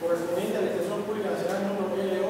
correspondiente a la Extensión Pública Nacional número LO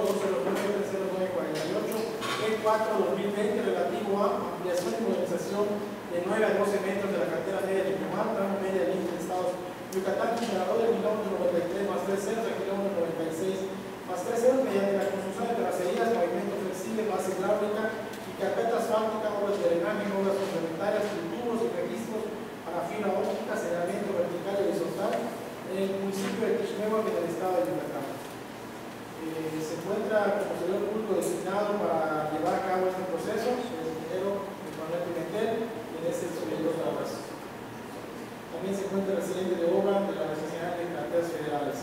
2090948 E4-2020 relativo a ampliación y modernización de 9 a 12 metros de la carretera media de Tucumán, tramo media del límite de Estados Yucatán, Quintana Roo, del kilómetro 93 más 3 ceros al kilómetro 96 más 3 ceros, mediante la construcción de terracerías, pavimento flexible, base hidráulica y carpeta asfáltica, obras de drenaje, obras complementarias, tubos y registros para fibra óptica, saneamiento vertical y horizontal en el municipio de Quixméhuac, en el estado de Yucatán. Se encuentra como servidor público designado para llevar a cabo este proceso el ingeniero Manuel Pimentel, quien es el supervisor de obras. También se encuentra el residente de obra de la Universidad de Carreteras Federales.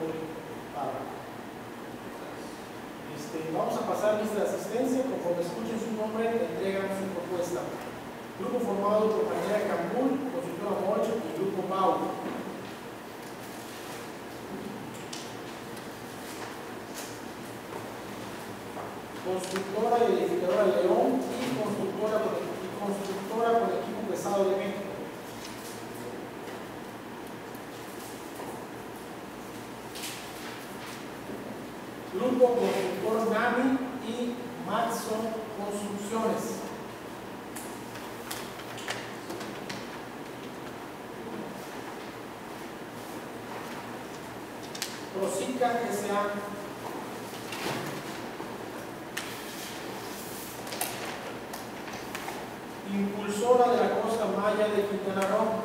Vamos a pasar lista de asistencia. Conforme escuchen su nombre, entregan su propuesta. Grupo formado por Mañana Cambul, Consultora Mocho y Grupo Mau. Constructora y edificadora León y constructora con equipo pesado de México. Grupo Constructor Nami y Matson Construcciones. Prosica S.A. Impulsora de la Costa Maya de Quintana Roo.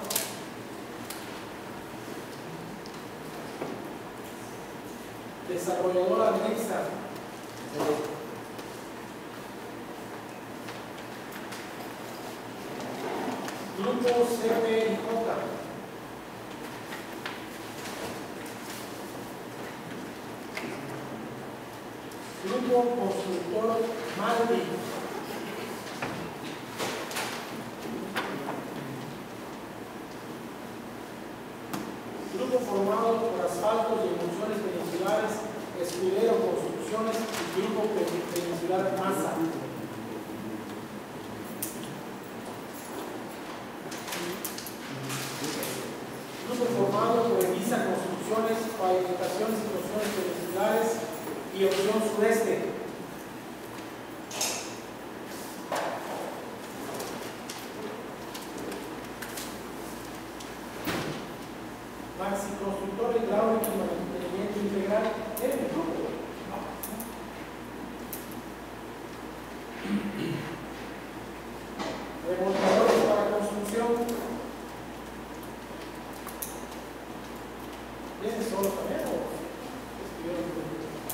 Desarrolladora Nexa. Grupo CPIJ. Grupo Constructor Maldi. Grupo formado por Asfaltos y Emulsiones Peninsulares, Escudero Construcciones y Grupo Peninsular Masa. Grupo formado por Evisa Construcciones, Pavimentaciones y Construcciones Peninsulares y Opción Sureste. Maxi Constructor Hidráulico y Mantenimiento Integral. ¿Eres mi grupo? Remolcadores para construcción. ¿Vienes solo también o estuvieron?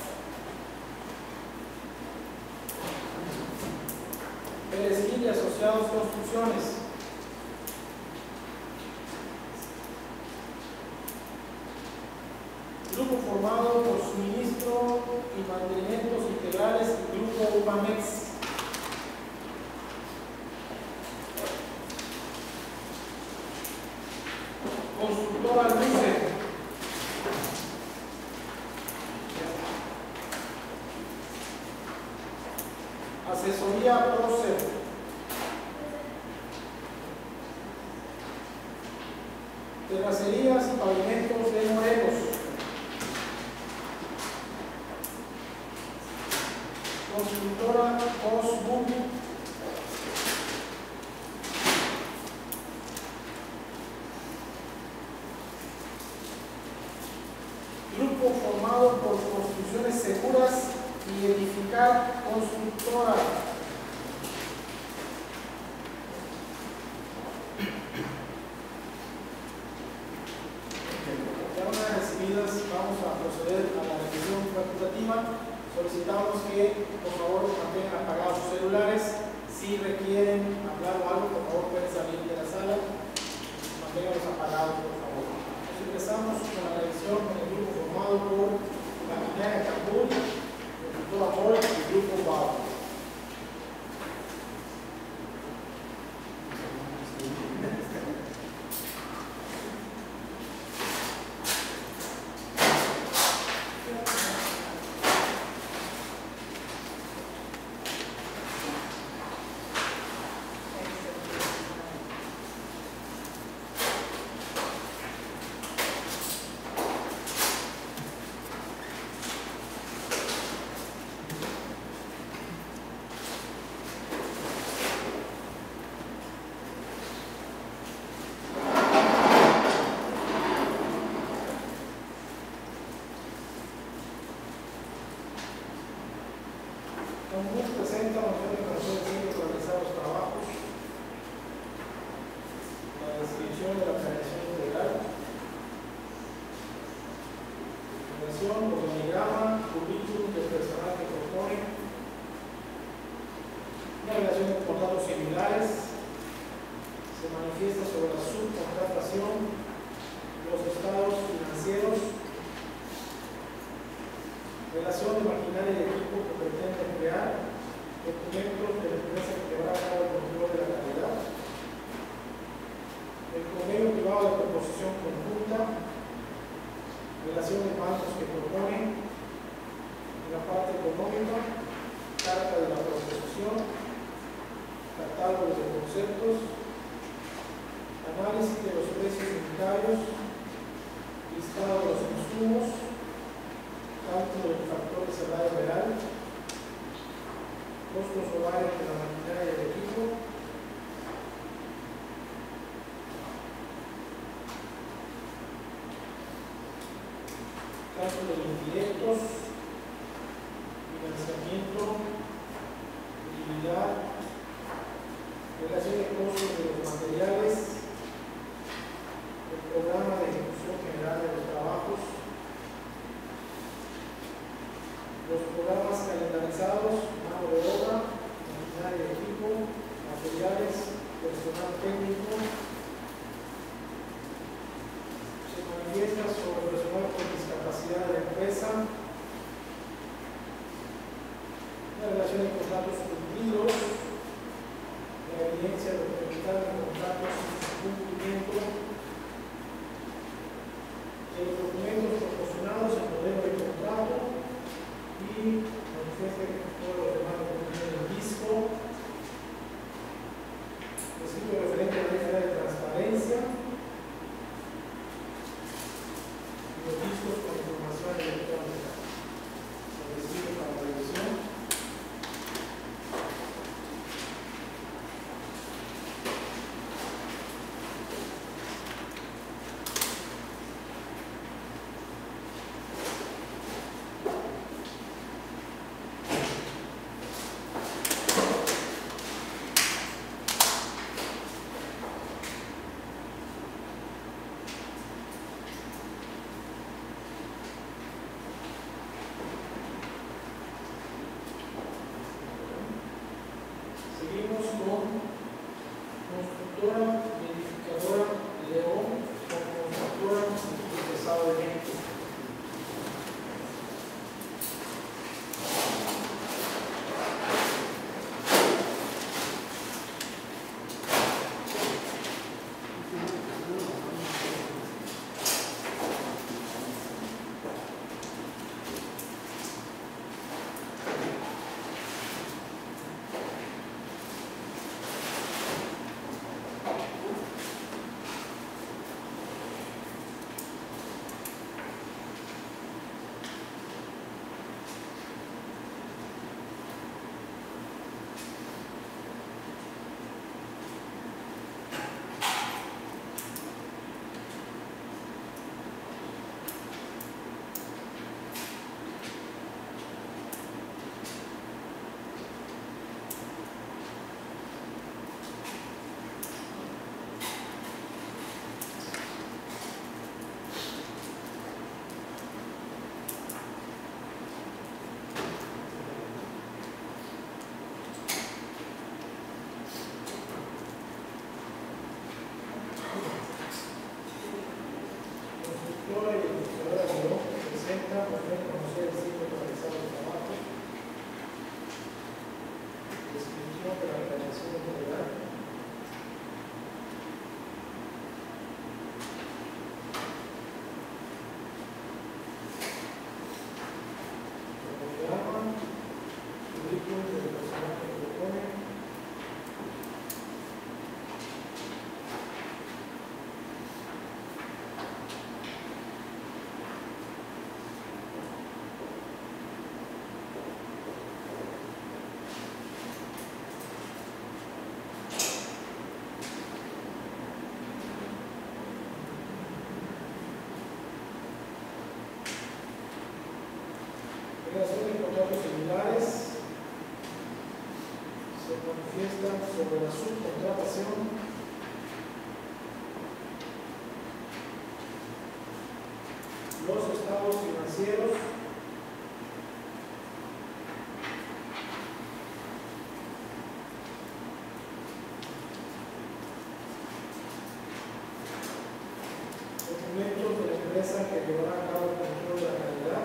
Pérez Gil y Asociados Construcciones. Grupo formado por Suministro y Mantenimientos Integrales y Grupo UPAMEX. Constructora Luce. Asesoría Procer. Terracerías y Pavimentos de Morelos. Constructora Osbu. Grupo formado por Construcciones Seguras y Edificar Constructora. Ya una vez recibidas, vamos a proceder a la revisión facultativa. Solicitamos que por favor mantengan apagados sus celulares. Si requieren hablar o algo, por favor pueden salir de la sala. Manténganlos apagados, por favor. Entonces empezamos con la revisión con el grupo formado por la Mañana Cambul, el Grupo Amor y el Grupo Bau. contratos similares. Se manifiesta sobre la subcontratación, los estados financieros, relación de maquinaria y equipo que pretende emplear, documentos de la empresa que llevará a cabo el control de la calidad, el convenio privado de proposición conjunta, relación de bancos que proponen, la parte económica, carta de la proposición, catálogo de conceptos, análisis de los precios unitarios, listado de los insumos, cálculo del factor de salario real, costos horarios de la maquinaria y el equipo, cálculo de indirectos, financiamiento, utilidad, relación de costos de los materiales, el programa de ejecución general de los trabajos, los programas calendarizados, mano de obra, maquinaria y equipo, materiales, personal técnico. Se manifiesta sobre personal con discapacidad de la empresa, la relación de contratos cumplidos, la evidencia documental de contratos sin cumplimiento, los documentos proporcionados, el modelo de contrato y manifiesta que todos los demás documentos del disco, escrito referente a la ley de transparencia, los discos con información electrónica. Se recibe para revisión. Seguimos con constructora edificadora León, con constructora del Estado de México. Constructora y edificadora León presenta por fin conocer el ciclo realizado del trabajo, descripción de la realización general, programa, currículum del personal que propone, relación de contratos similares, se manifiesta sobre la subcontratación, los estados financieros, empresa que llevará a cabo el control de la calidad.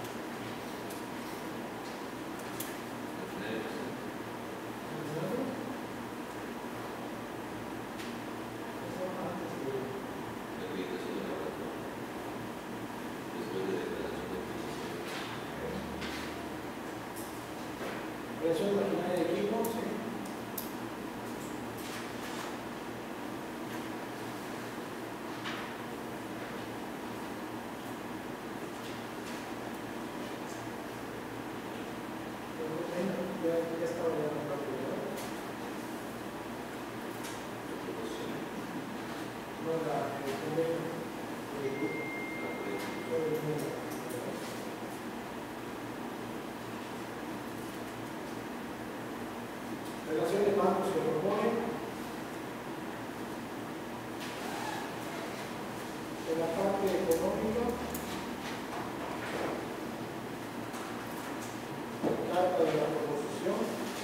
Creación de maquinaria de equipo, sí. Ya estaba ya en la primera. No, relación de bancos que propone. En la parte económica, carta de la proposición.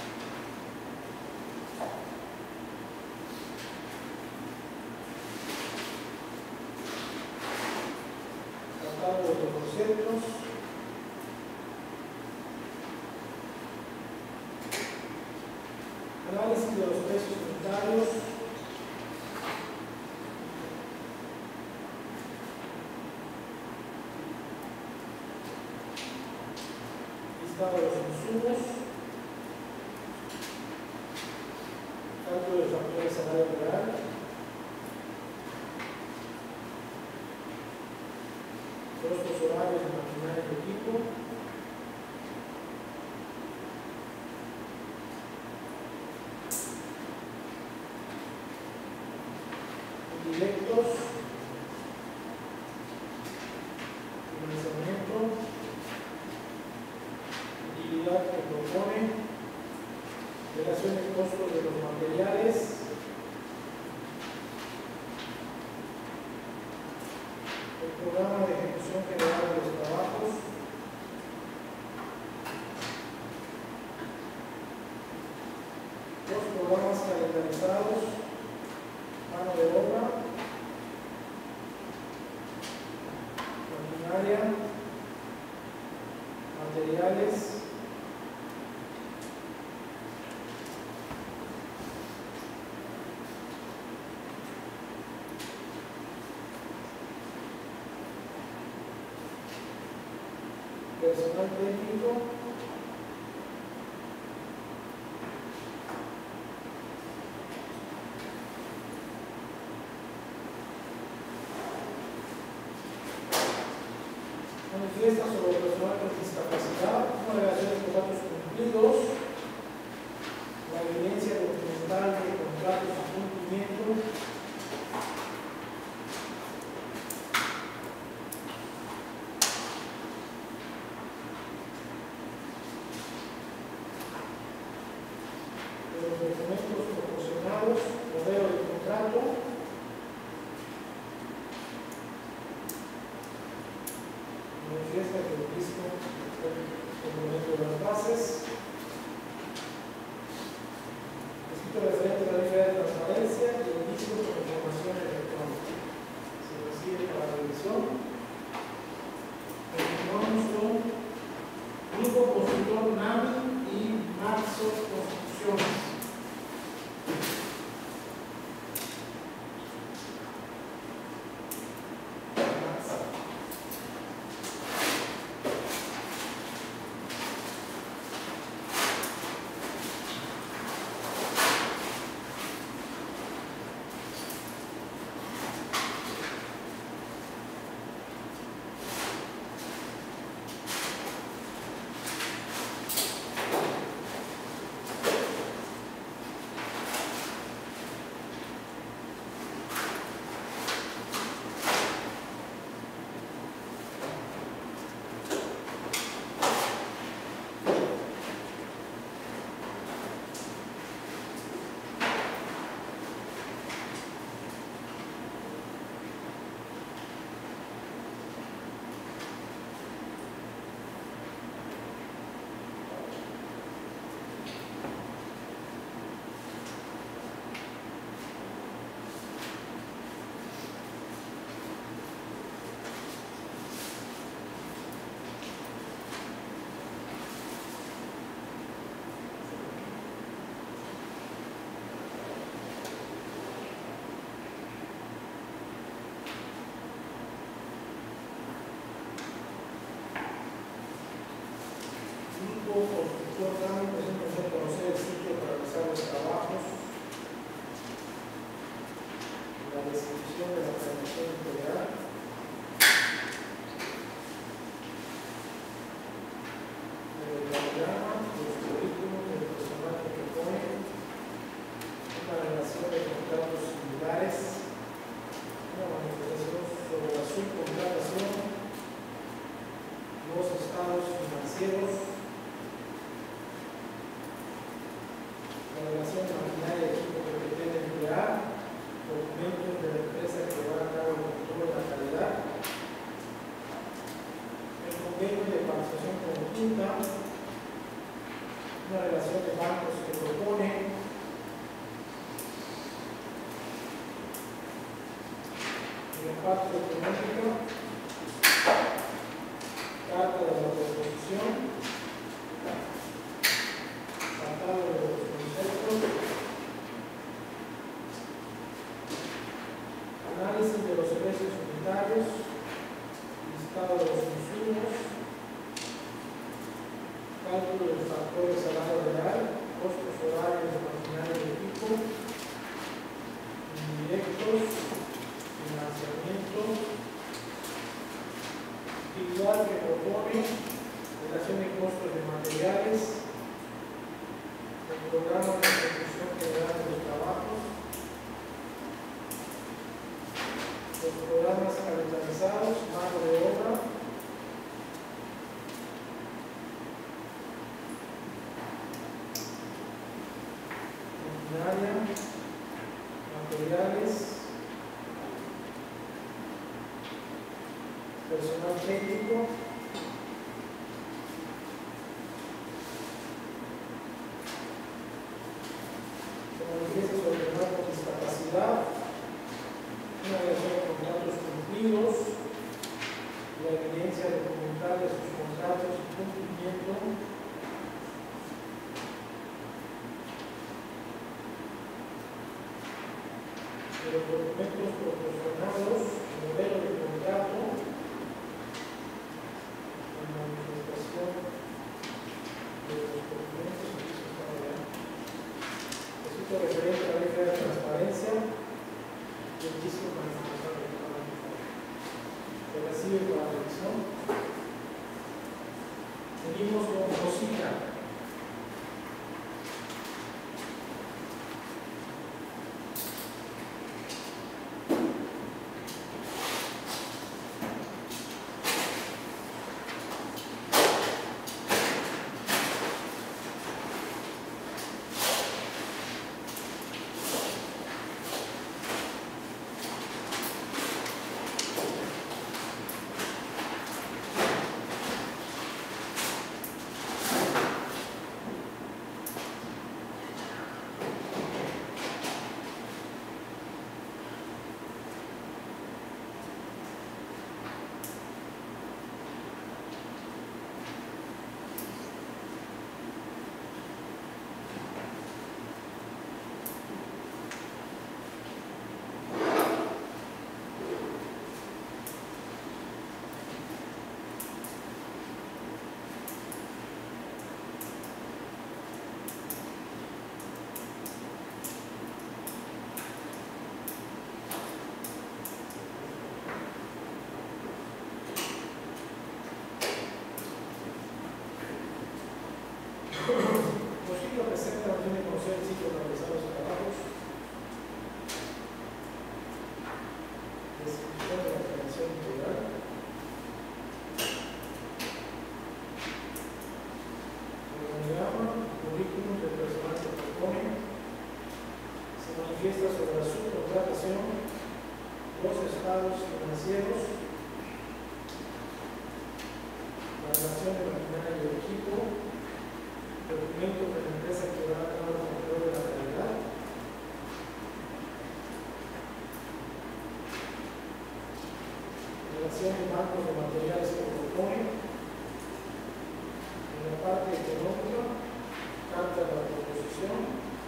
Tratado de los conceptos. Análisis de los precios unitarios. Listado de los insumos. Cálculo de factores de salario real. Costos horarios de maquinaria y equipo. Directos, financiamiento, utilidad que propone, relación de costos de los materiales, el programa de ejecución general de los trabajos, los programas calendarizados, mano de obra, maquinaria, materiales, personal técnico, manifiesta sobre el personal con discapacidad, una relación de contratos cumplidos, la evidencia documental de contratos a cumplimiento, de los documentos proporcionados, modelo de contrato, manifiesta que el mismo documento de las bases, escrito referente a la ley de transparencia y el inicio con información electrónica. Se recibe para la revisión. Continuamos con Grupo Constructor NAMI y Marzo Construcciones. parte económica, carta de la proposición, tratado de los conceptos, análisis de los precios unitarios, listado de los insumos, cálculo de los factores salario real, costos horarios de maquinaria y equipo, indirectos, financiamiento, actividad que propone, relación de costos de materiales, el programa de ejecución general de los trabajos, los programas calendarizados, mano de obra, maquinaria, materiales, personal técnico, se manifiesta sobre el marco de discapacidad, una relación de contratos cumplidos, la evidencia documental de sus contratos y cumplimiento, de los documentos proporcionados, modelo de contrato, la manifestación de los documentos, esto referente a la ley de transparencia y el disco manifestación que recibe para la elección. Seguimos con Rosita. Rosita presenta la opción de conocer el sitio para realizar los trabajos, descripción de la operación integral, organigrama, currículum del personal que propone, se manifiesta sobre la subcontratación, los estados financieros, la relación de maquinaria y equipo, documentos de la empresa que va a dar el control de la calidad, relación de bancos de materiales que propone, en la parte económica, carta de la proposición,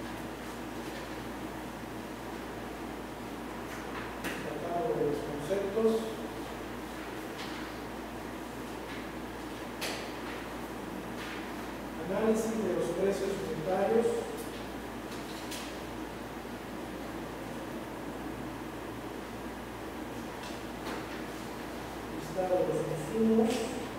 tratado de los conceptos, análisis de los precios unitarios, listado de los insumos,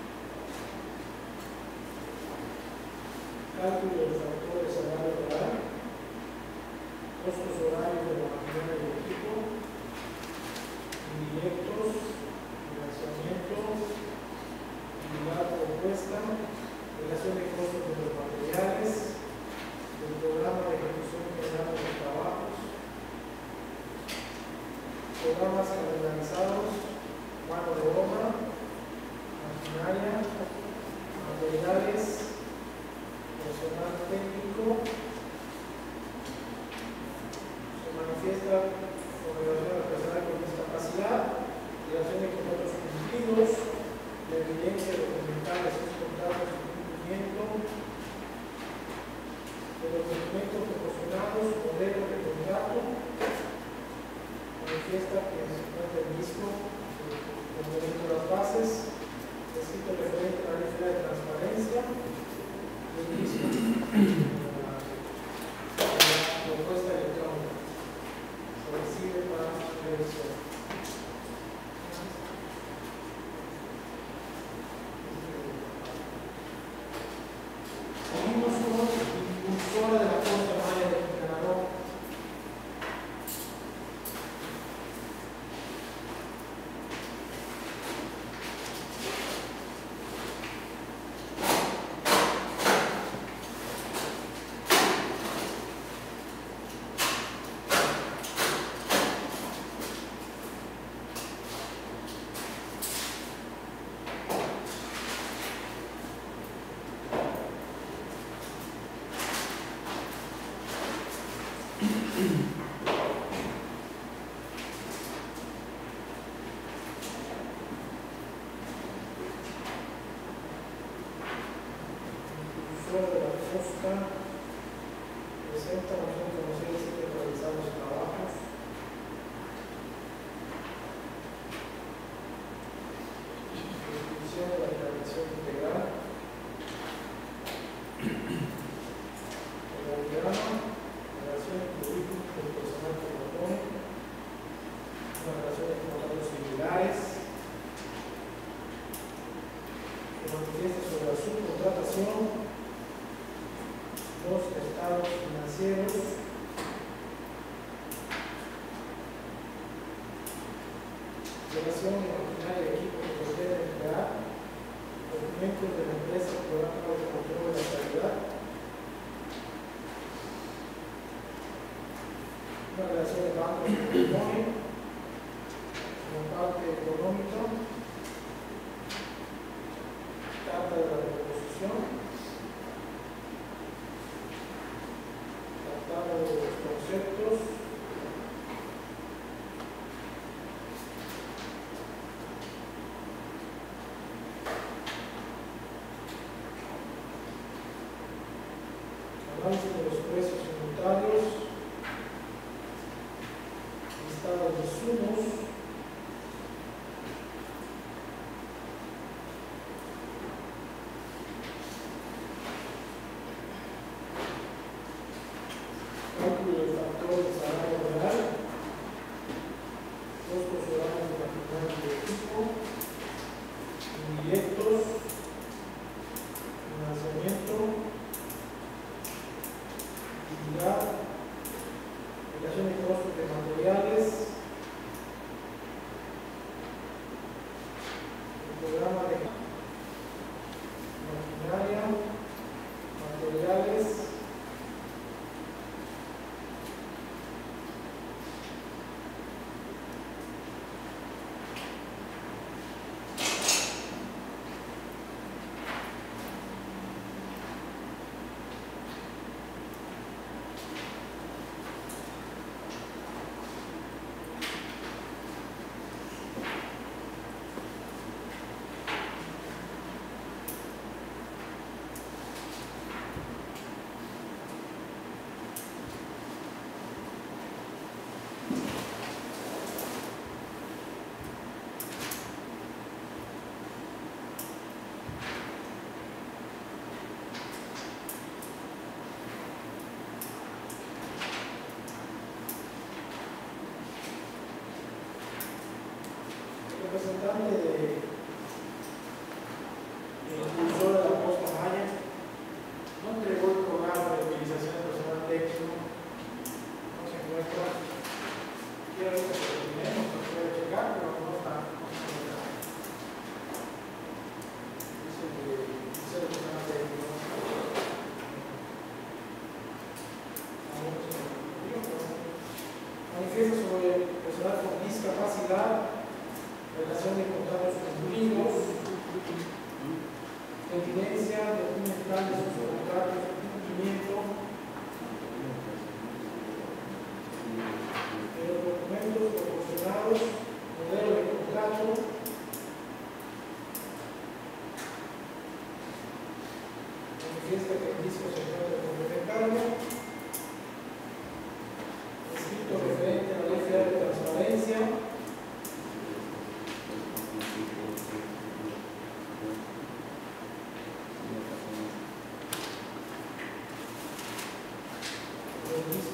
cálculo de los factores salario real, costos horarios de la maquinaria y el equipo, indirectos, financiamiento, actividad propuesta, relación de costos de los materiales, del programa de ejecución general de los trabajos, programas calendarizados, mano de obra, maquinaria, materiales, personal técnico, se manifiesta con relación a la persona con discapacidad, liquidación de contratos cumplidos, la evidencia documental de esos contratos de cumplimiento, de los documentos proporcionados, modelo de contrato, manifiesta que se encuentra visto como de las bases, escrito referente a la ley de transparencia, y inicio la propuesta electrónica. Se recibe para revisión. Seguimos con impulsora de la Costa Maya de Quintana Roo. De la costa presenta moción de conocidos y realizar los trabajos. Definición de la intervención integral. El diagrama, relación jurídica del personal que propone, una relación de contratos similares, que manifiesta sobre la subcontratación, los estados financieros, relación de maquinaria y equipo que se debe emplear, documentos de la empresa, programa de control de la calidad, una relación de bancos que propone, como parte económica, carta de la proposición, de los conceptos, análisis de los precios unitarios, listado de insumos, cálculo de factores de salario real, costos horarios de maquinaria y equipo, indirectos, financiamiento, utilidad, aplicación de costos de materiales, el programa de maquinaria, materiales, representante de impulsor de la Costa Maya no entregó el programa de utilización de personal técnico, no se encuentra. Quiero que lo tenemos, lo puede checar, pero no está. Dice el personal técnico. Manifiesta sobre el personal con discapacidad, relación de contratos cumplidos, evidencia documental de sus contratos de cumplimiento, de los documentos proporcionados, modelo de contrato,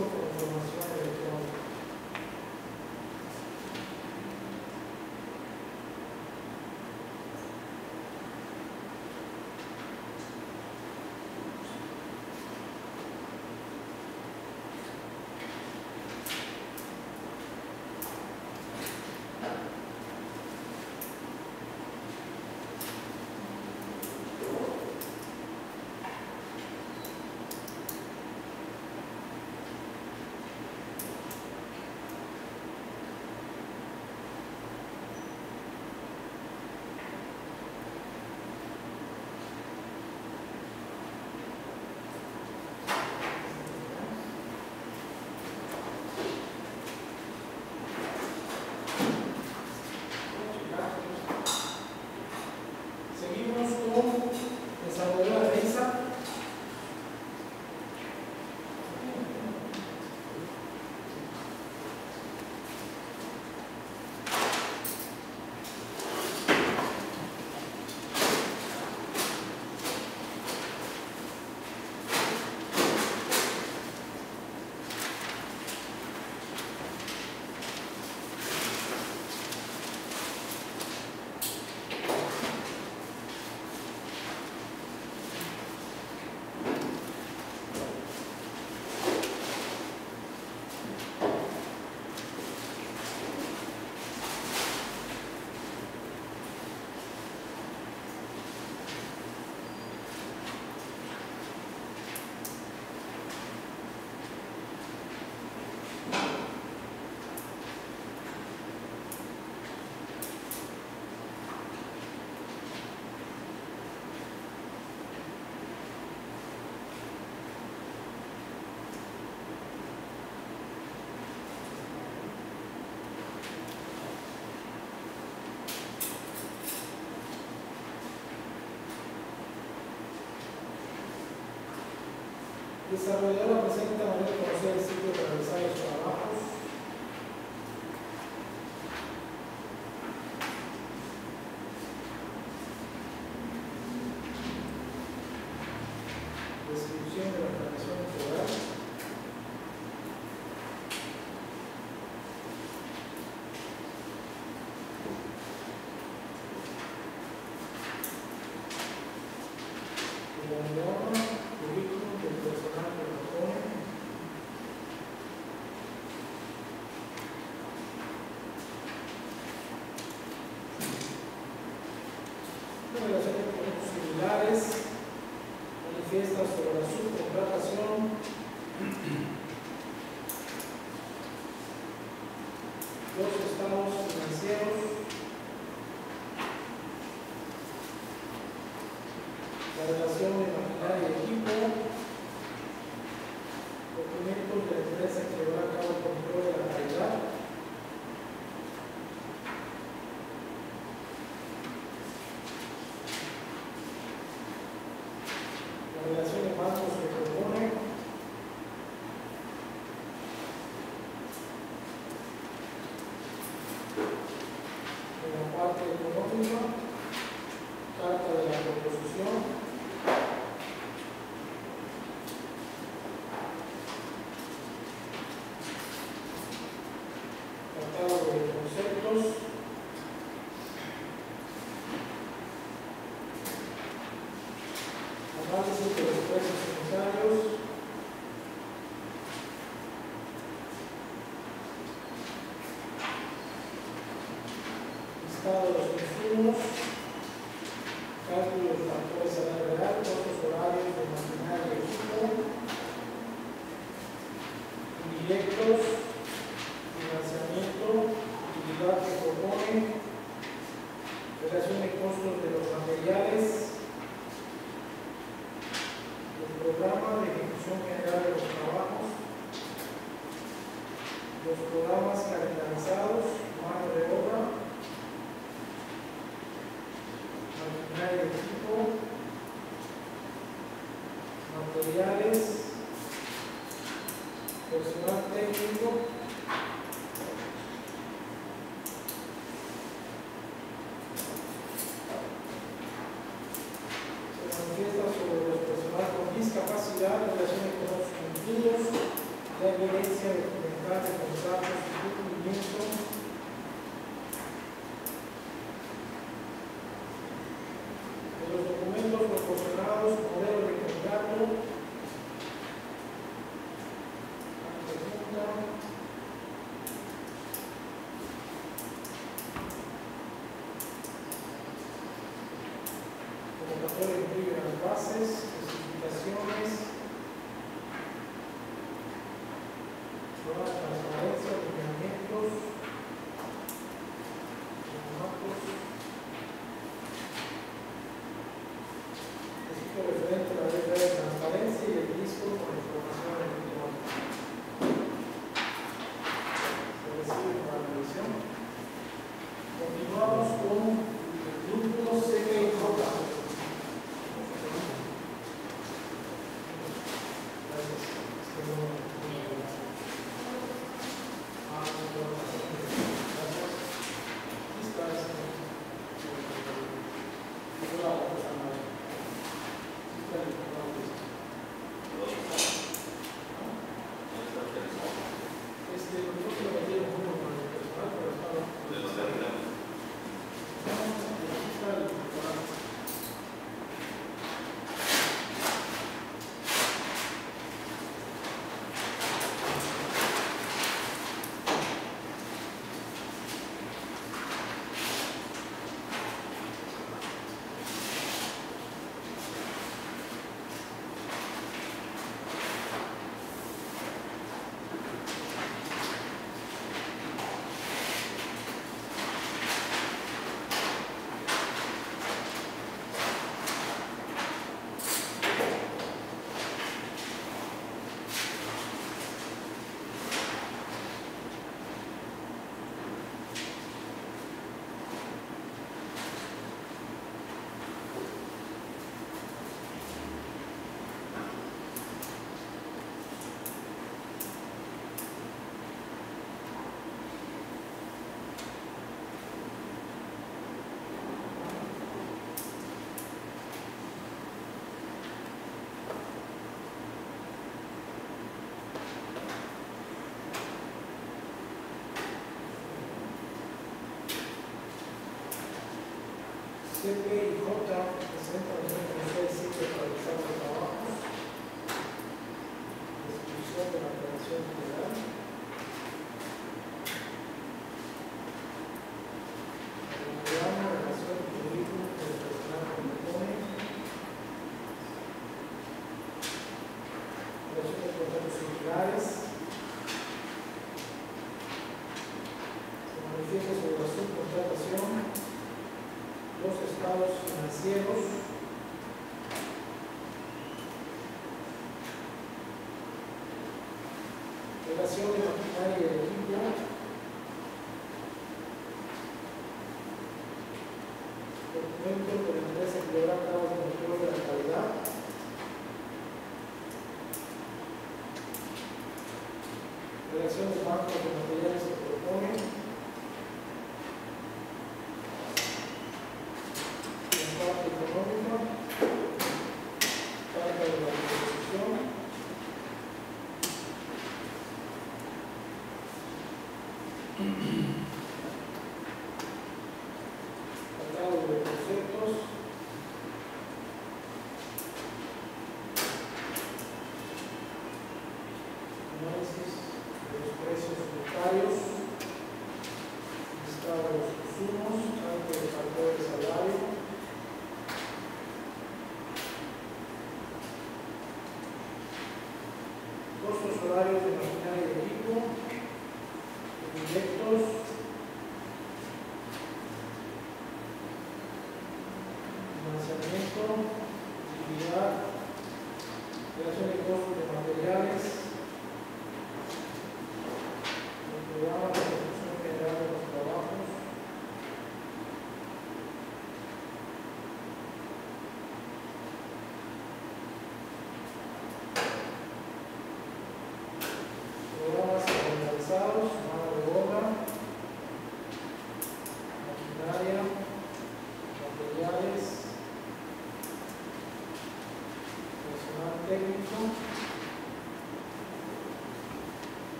registro con información electrónica. Seguimos con desarrollo de risa. Desarrolladora presenta manera de conocer el sitio para realizar los trabajos. Descripción de la planeación integral. Currículum del personal que propone. Una relación de proyectos similares. Manifiesta sobre la subcontratación. Los estados financieros. La relación de maquinaria y equipo, documentos de la empresa que llevará a cabo el control de la calidad, la relación de bancos que propone, en la parte económica, carta de la proposición. Catálogo de conceptos, análisis de los precios unitarios, listado de los insumos, cálculo de factores salario real, costos horarios de maquinaria y equipo, indirectos, financiamiento, utilidad que propone, relación de costos de los materiales, el programa de ejecución general de los trabajos, los programas calendarizados, mano de obra, maquinaria y equipo, materiales, personal técnico, manifiesta sobre los personal con discapacidad, relaciones con los sentidos, la transparencia documental de contratos y cumplimiento. De los documentos proporcionados, modelo de contrato. Convocatoria incluye las bases, especificaciones, pruebas de transparencia, lineamientos, formatos, registro referente a la ley de transparencia y el disco con información electrónica. Se recibe para la revisión. Continuamos con el grupo CPJ. CPJ presenta los números 6 y 7 para realizar los trabajos, descripción de la operación general, el programa de relación y currículum del personal que propone, relación de contratos similares, se manifiesta sobre la subcontratación, los estados financieros, relación de maquinaria y equipo, documentos por interés en llevar a cabo el control de la calidad, relación de bancos de materiales que proponen, económica, carga de la disposición, catálogo de conceptos, análisis de los precios unitarios, listado de los consumos, cálculo de factor de salario, costos horarios de maquinaria y equipo, proyectos,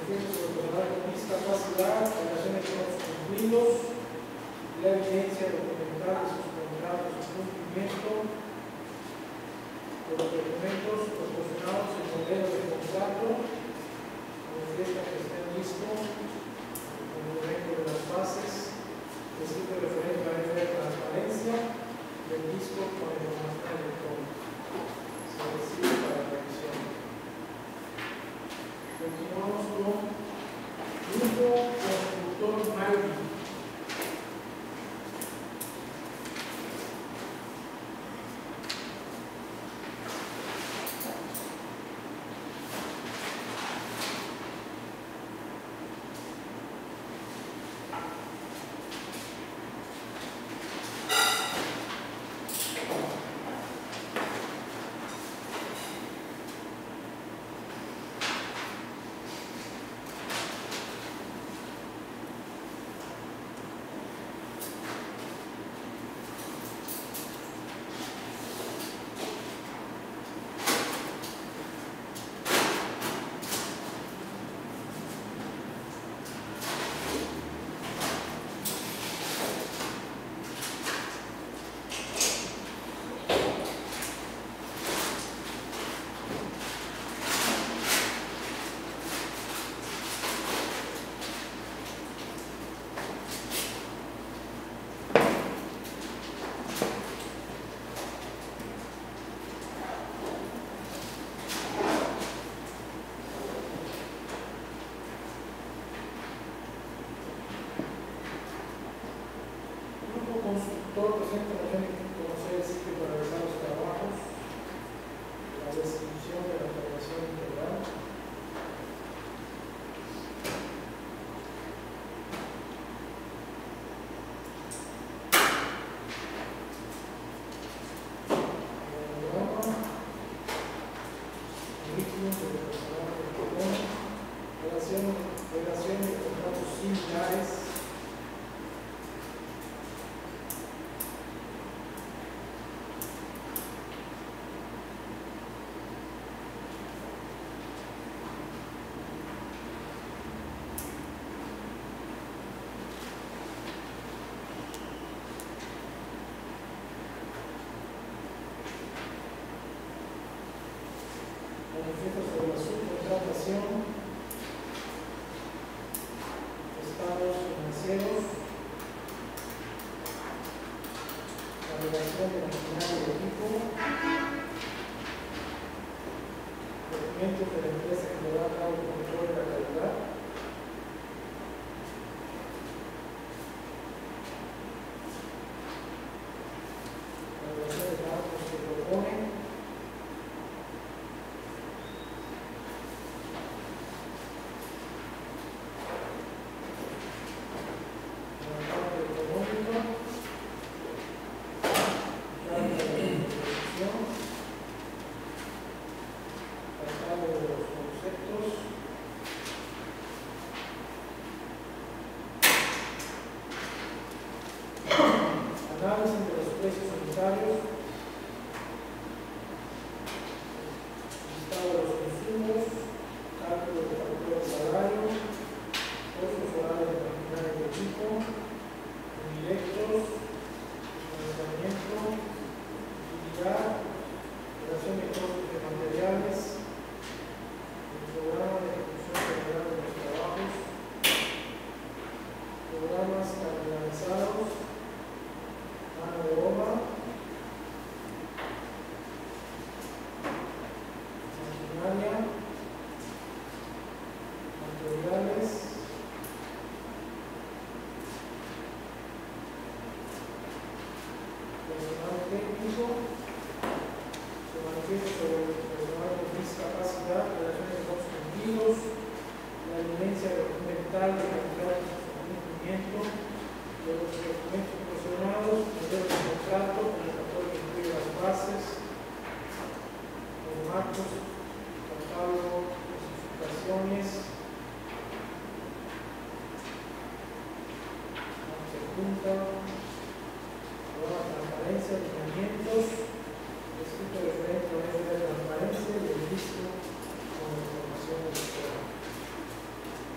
manifiesto sobre el personal con discapacidad, relaciones con los cumplidos, la evidencia documental de sus contratos y cumplimiento, de los documentos proporcionados en modelo de contrato, manifiesta que estén listos el documento de las bases, escrito referente a la ley de transparencia y el disco con información electrónica. Se recibe para revisión. Continuamos con Grupo Constructor Malvi. Constructor presenta la gente que conocer el sitio para realizar los trabajos, la descripción de la operación integral, currículum de personal de común, relación de contratos similares. Manifiesto sobre la subcontratación, estados financieros, la relación de maquinaria de equipo, documentos de la empresa que lleva a cabo el control de la calidad, la relación de trabajos que proponen, análisis de los precios unitarios, listado de los consumos, cálculo de factura de salario, costos horarios de maquinaria de equipo, indirectos, financiamiento, utilidad, relación de costos de materiales, el programa de ejecución general de los trabajos, programas calendarizados, mano de obra, maquinaria, materiales, personal técnico, se manifiesta sobre el personal con discapacidad, relaciones con los sentidos, la evidencia documental de calidad de cumplimiento de los documentos proporcionados, modelo de contrato, convocatoria que incluye las bases, los marcos, catálogo, especificaciones, adjunta, programa de transparencia, lineamientos, escrito referente a la ley de transparencia y el disco con información electrónica.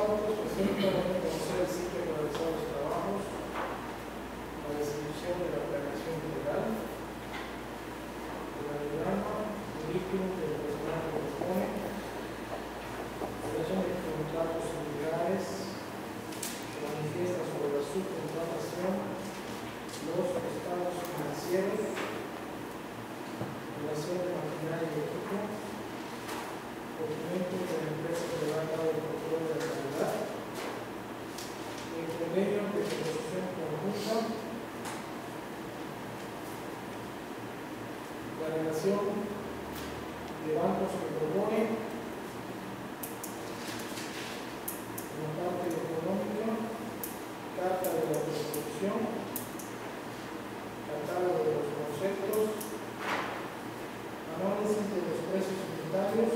autos, presenta a conocer el sitio para realizar los trabajos, la descripción de la planeación integral, el diagrama, currículum del personal que dispone, relación de contratos sindicales, se manifiesta sobre la subcontratación, los estados financieros, relación de maquinaria y equipo, documentos de la empresa que le va a dar el control de la calidad, el convenio de proposición conjunta, la relación de bancos que propone, la parte económica, carta de la proposición, catálogo de los conceptos, análisis de los precios unitarios,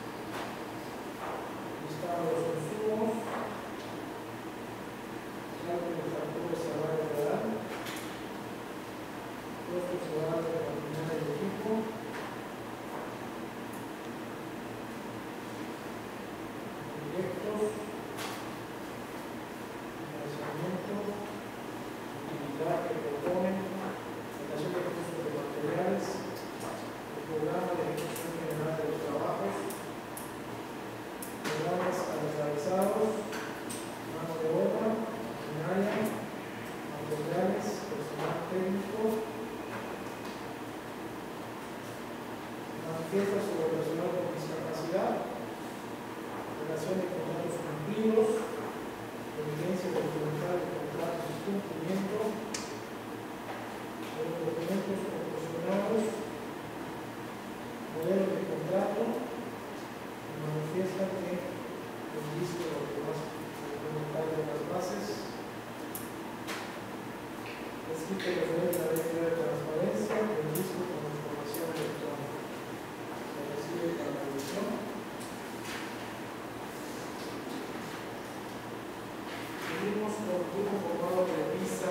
listado de los consumos, cálculo de factores salario real, costos reales de maquinaria y equipo, directos, financiamiento, utilidad que proponen, relación de costos de materiales, el programa de ejecución general de los trabajos, programas calendarizados, mano de obra, maquinaria, materiales, personal técnico, manifiesta sobre personal con discapacidad, relación de contratos cumplidos, evidencia de voluntad de contratos y cumplimiento, los documentos proporcionados, modelo de contrato, manifiesta que el disco de los demás de las bases, escrito referente a la ley de transparencia, el disco con información electrónica. Se recibe para la revisión. Seguimos con el grupo formado de visa.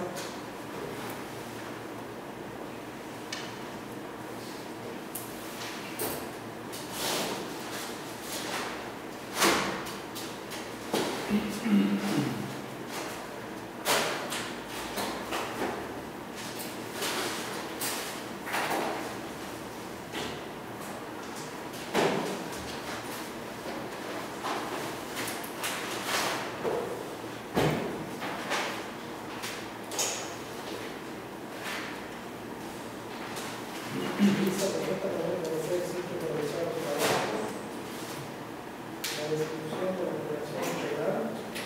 Visa presenta también conocer el sitio para realizar los trabajos, la descripción de la operación integral,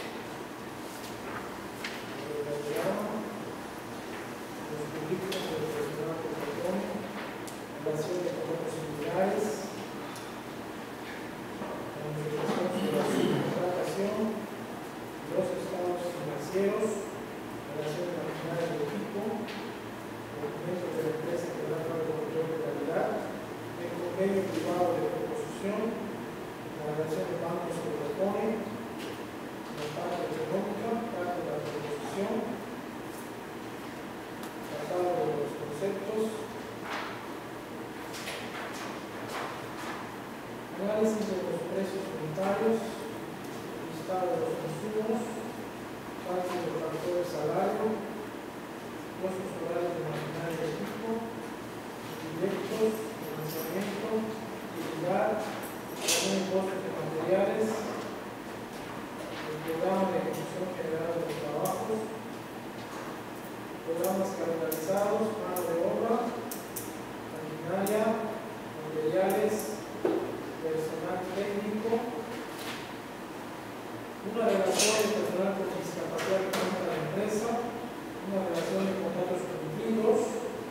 el diagrama, los currículos del personal que propone, relación de contratos sindicales, la manifestación sobre la subcontratación, los estados financieros, relación de maquinaria y equipo, documentos de la empresa que da el control de calidad, el convenio privado de proposición, la relación de bancos que propone, la parte económica, parte de la proposición, catálogo de los conceptos, análisis de los precios unitarios, listado de los consumos, cálculo de factores salario, costos totales de maquinaria y equipo, directos, financiamiento, utilidad, también costos de materiales, el programa de ejecución general de los trabajos, programas calendarizados, mano de obra, maquinaria, materiales, personal técnico, una relación de personal con discapacidad que cuenta la empresa, una relación de contratos cumplidos,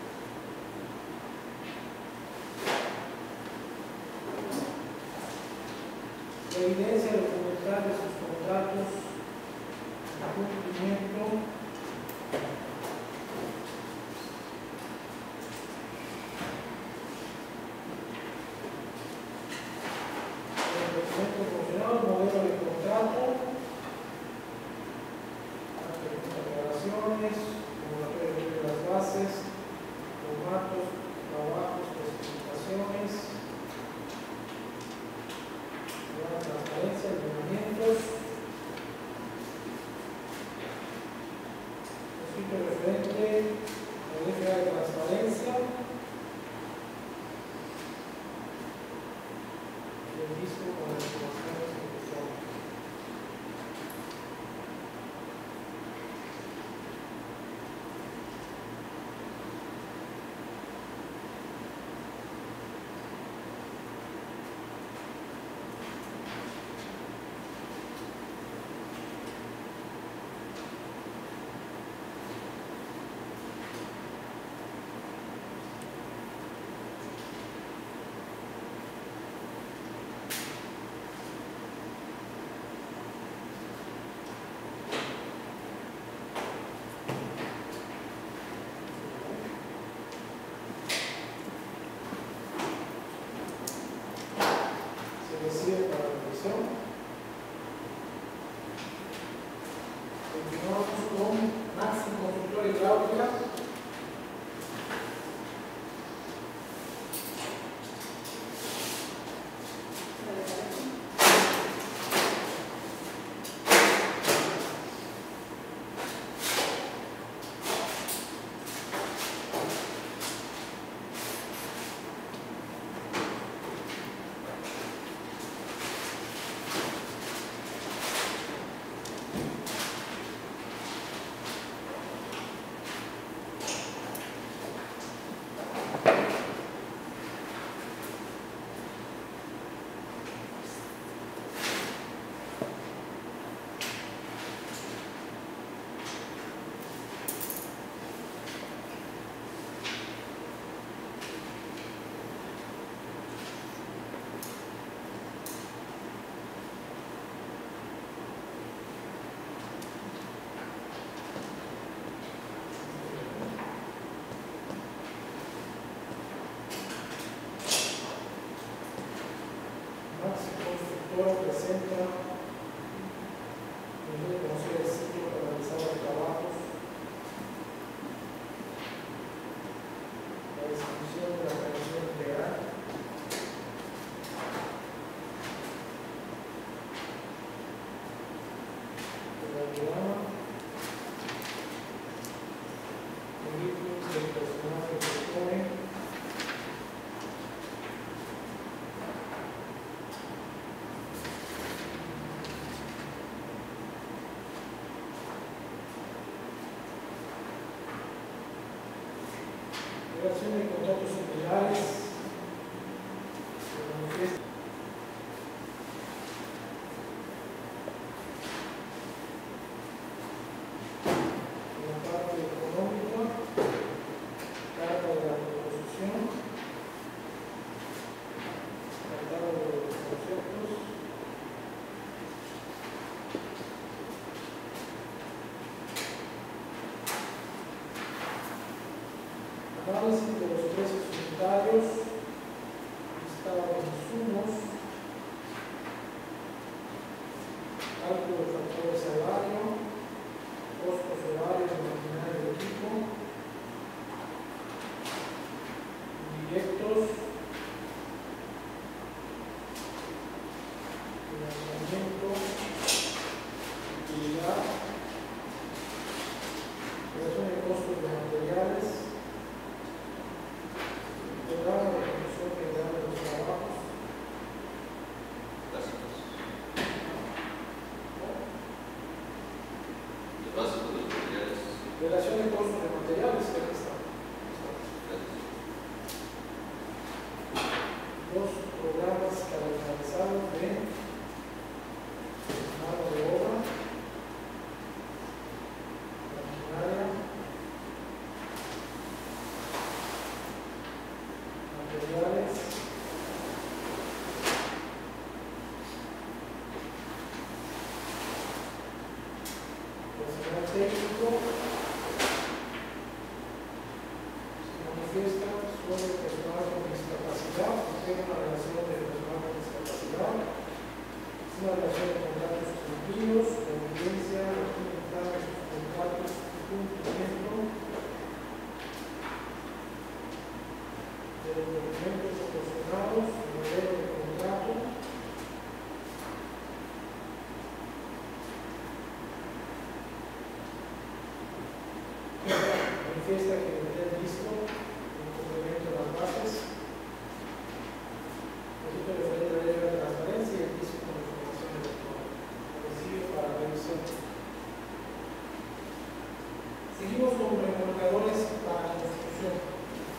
la evidencia documental de sus contratos, el cumplimiento, el documento funcional, modelo de contrato, declaraciones, convocatoria de las bases, formatos, trabajos, especificaciones, la transparencia, lineamientos, escrito referente a la ley de transparencia y el disco con las informaciones que son. Decide para la revisión. Continuamos con Maxi Constructora Hidráulica. Presenta el conocer el sitio para realizar los trabajos, la distribución de la conexión integral, el diagrama, el ritmo del personal que se pone. Relación de contratos similares se manifiesta en la parte económica, carta de la proposición, catálogo de los conceptos, análisis de los precios unitarios, listado de insumos, cálculo de factor de salario, costos horarios de maquinaria de equipo, directos, financiamiento, utilidad, creación de costos de materiales, programa de ejecución general de los trabajos. Básicos. Los básicos de los materiales. Relación de costos de materiales, que aquí está. Dos programas calendarizados de mano de obra, maquinaria, materiales, personal técnico, se manifiesta sobre el personal con discapacidad, porque hay una relación de personal con discapacidad, es una relación de contratos cumplidos, de evidencia, documentar esos contratos y cumplimiento de los documentos proporcionados, el modelo de contrato, manifiesta que el disco en complemento de las bases, nosotros referente a la ley de transparencia y el disco con información electrónica. Recibe para revisión. Seguimos con remolcadores para construcción.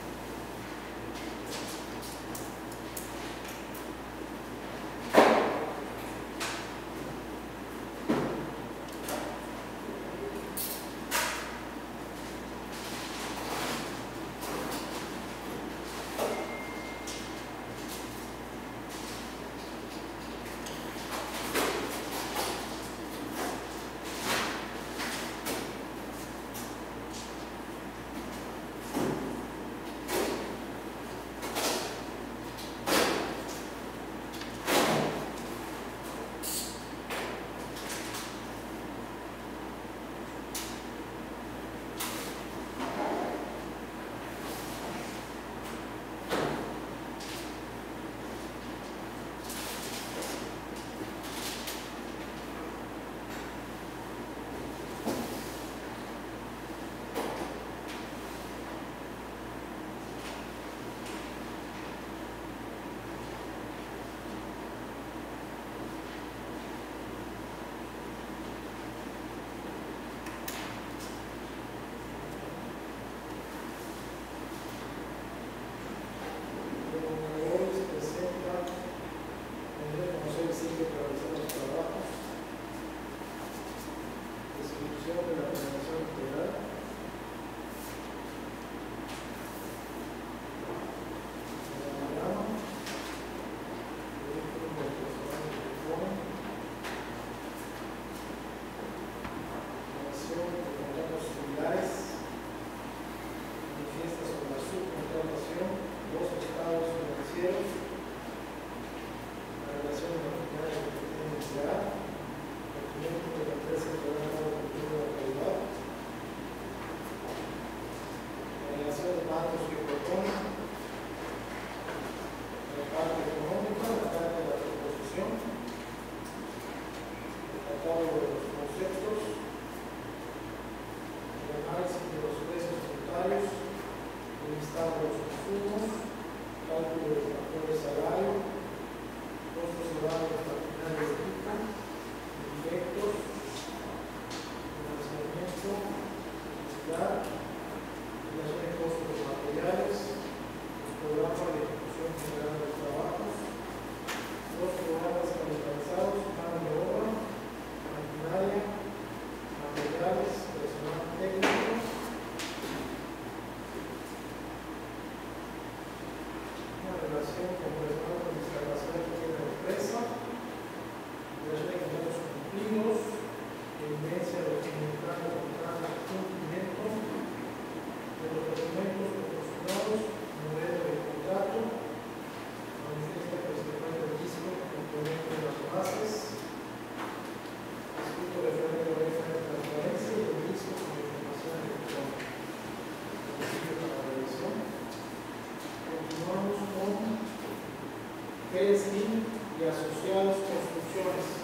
Inc. y asociados construcciones.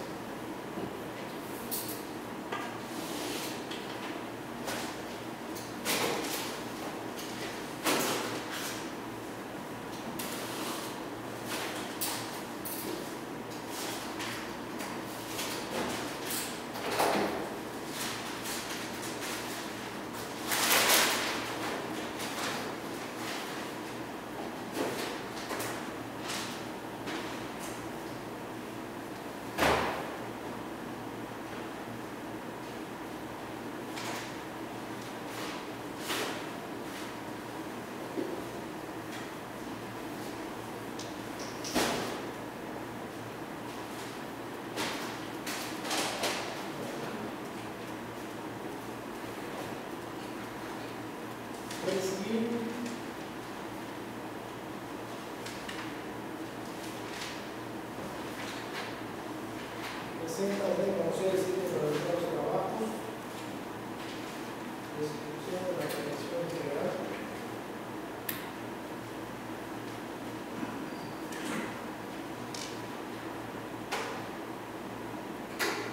Presenta de conocer el sitio para realizar los trabajos, descripción de la creación integral,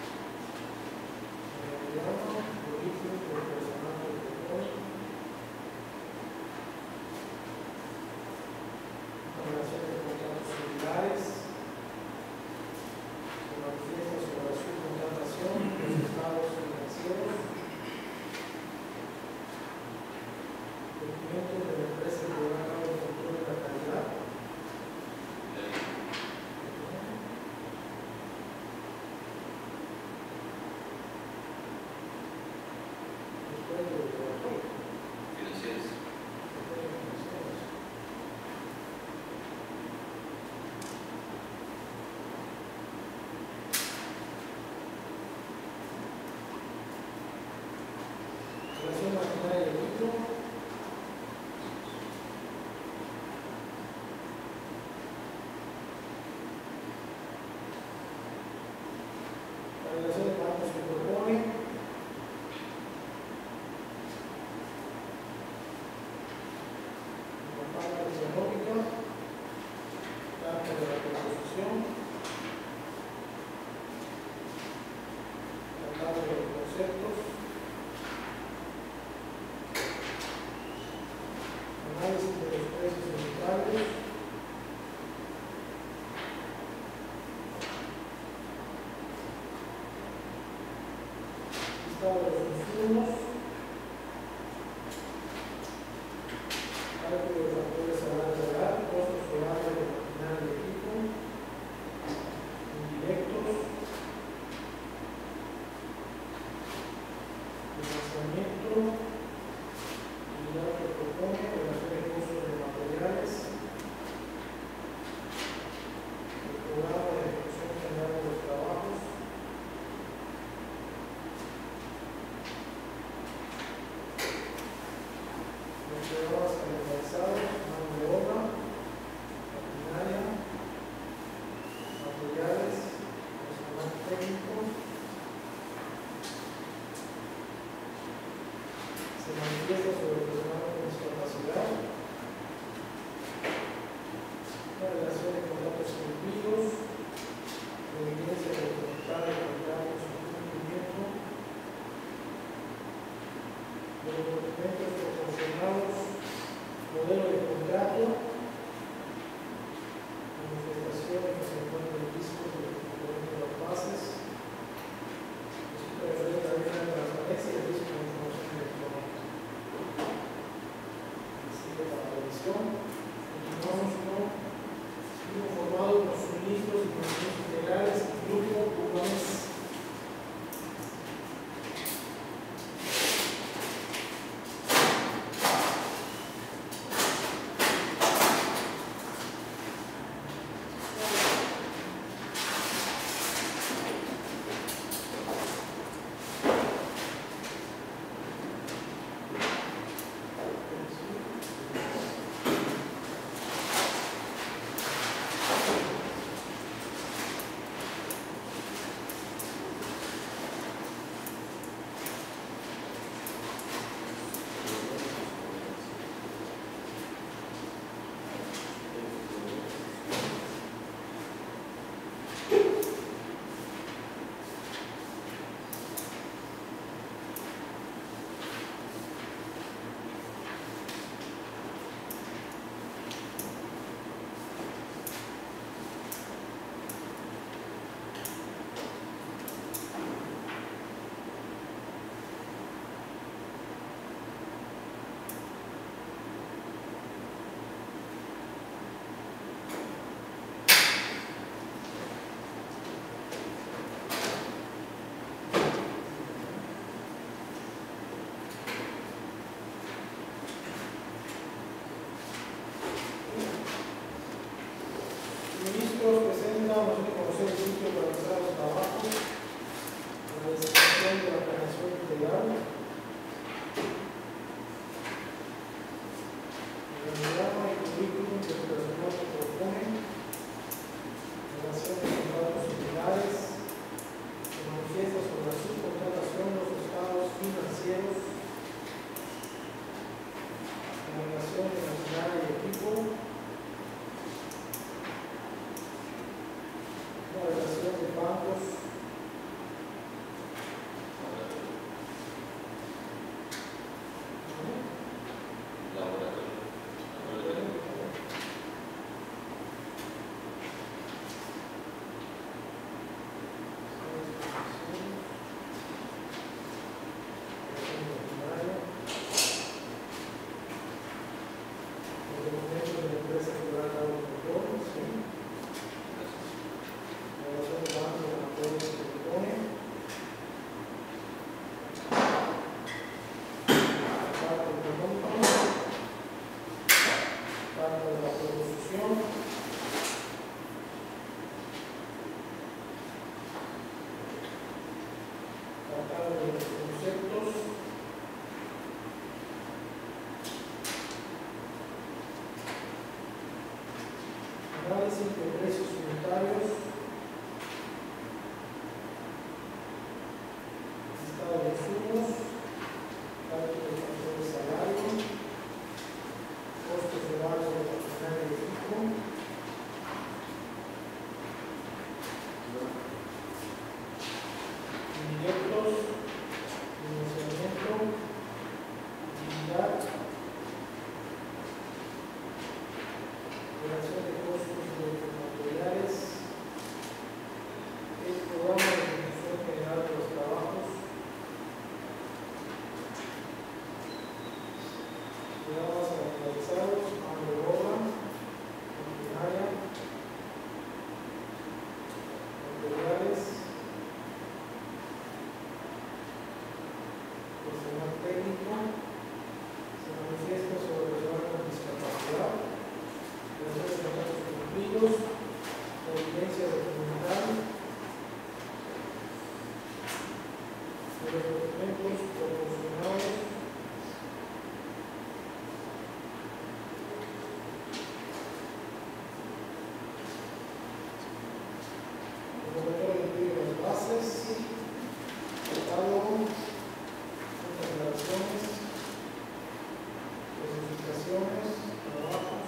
diagrama, origen del personal del proyecto, documentos de la empresa que lleva a cabo el control de la calidad. Después de laboratorio. Financieros. Relación maquinaria y equipo. La relación de pagos que propone. La parte económica. Tanto de la composición. La tabla de los conceptos. Análisis de los precios unitarios. Listado de los insumos. Cálculo de factores salarios real, costos horarios de maquinaria y equipo. Indirectos. Financiamiento. Unidad que propone, relación de costos de materiales, el programa de ejecución general de los trabajos, los programas calendarizados, mano de obra, maquinaria, materiales, personal técnico. Se manifiesta sobre el personal con discapacidad, la relación de contratos cumplidos, la evidencia documental de contratos en cumplimiento, de los documentos proporcionados, modelo de contrato, manifestaciones que se encuentran en discos de los componentes de las bases, referente a la transparencia y el disco de información electrónica. Sigue para la revisión. Continuamos con grupo formado por suministros y procesos integrales y grupo urbanes. vehículos, la evidencia documental, de los documentos proporcionados, el protocolo incluye las bases, catálogo, declaraciones, especificaciones, trabajos,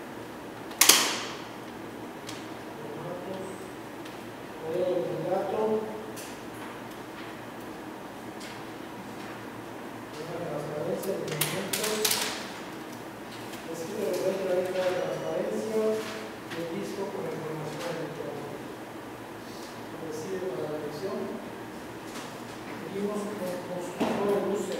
formatos, modelo de contrato, una transparencia de documentos, recibe de la ley de transparencia y el disco con la información electrónica. Recibe para la elección. Seguimos con consultor de luces.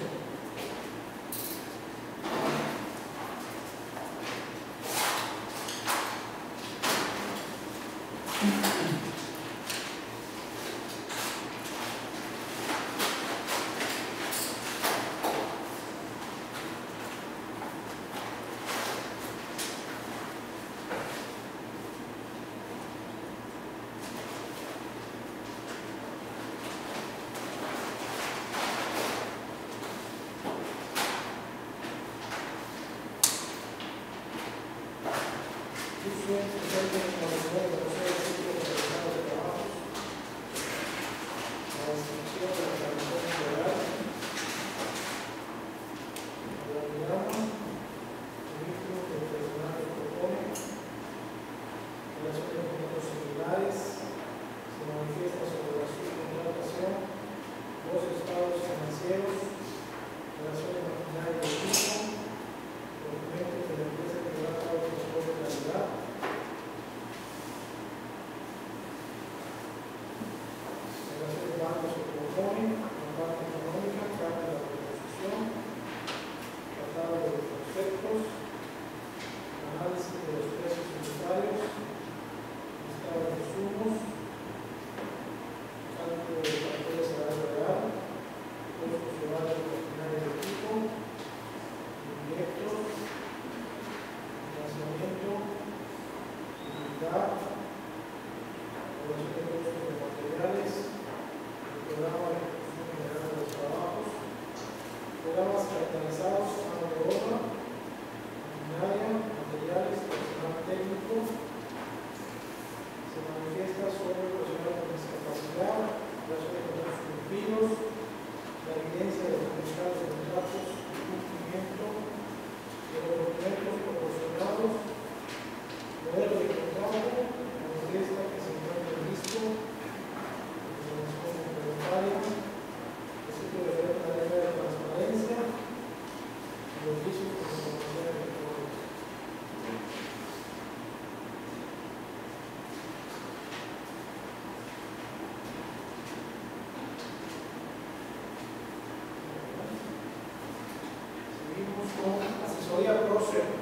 Asesoría próxima.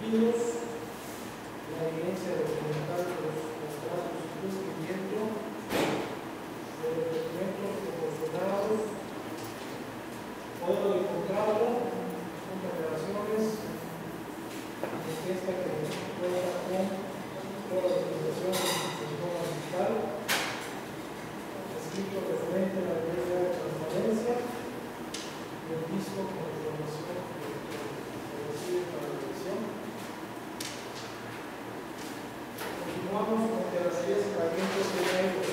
comprometidos, la evidencia documental de los contratos de cumplimiento, de los documentos proporcionados, modelo de contrato, junto a relaciones, y esta que cuenta con toda la documentación del sistema fiscal, escrito referente a la ley de transparencia y el mismo con la información que recibe para la elección. Continuamos con las 10 herramientas que tenemos.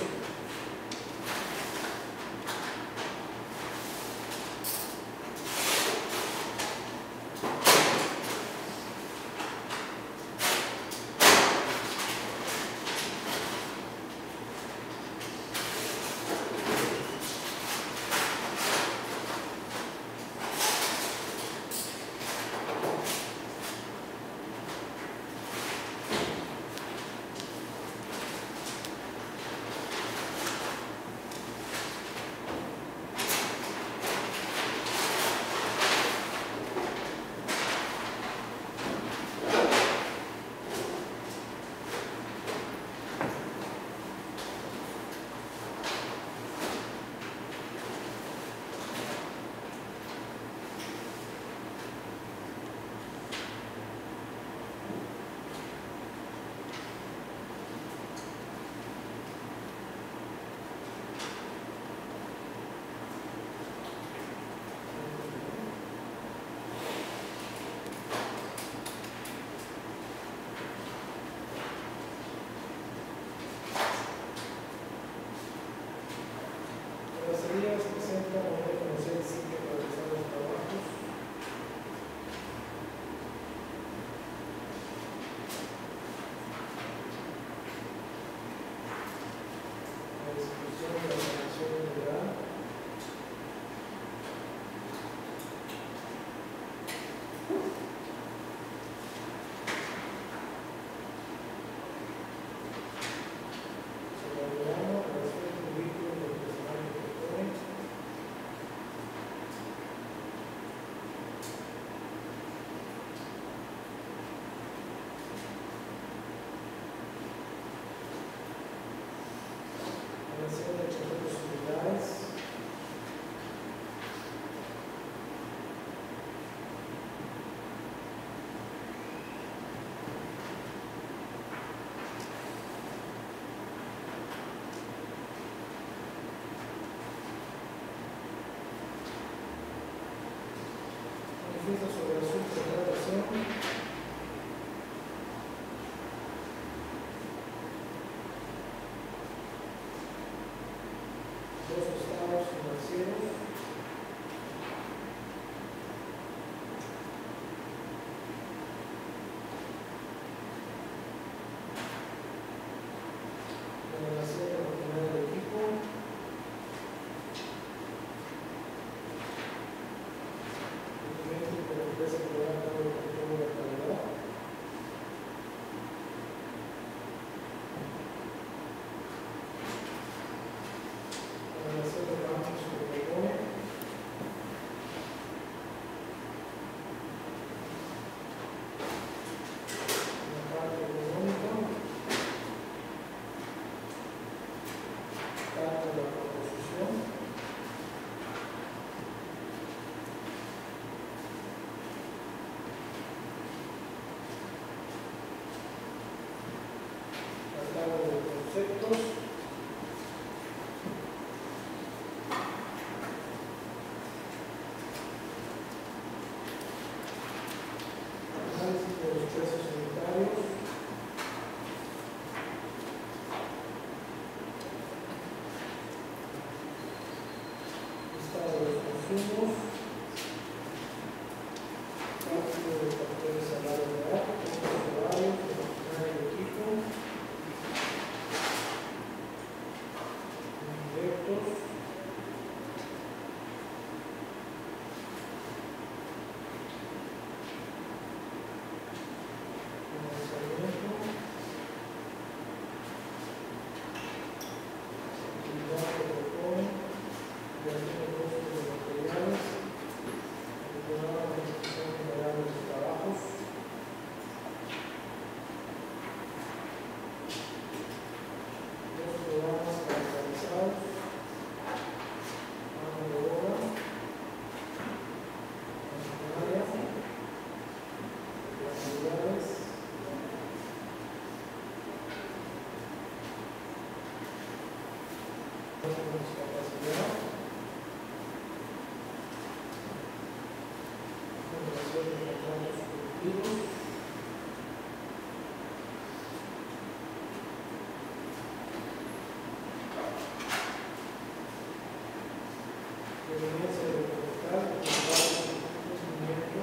conveniencia del local, que va a dar cumplimiento.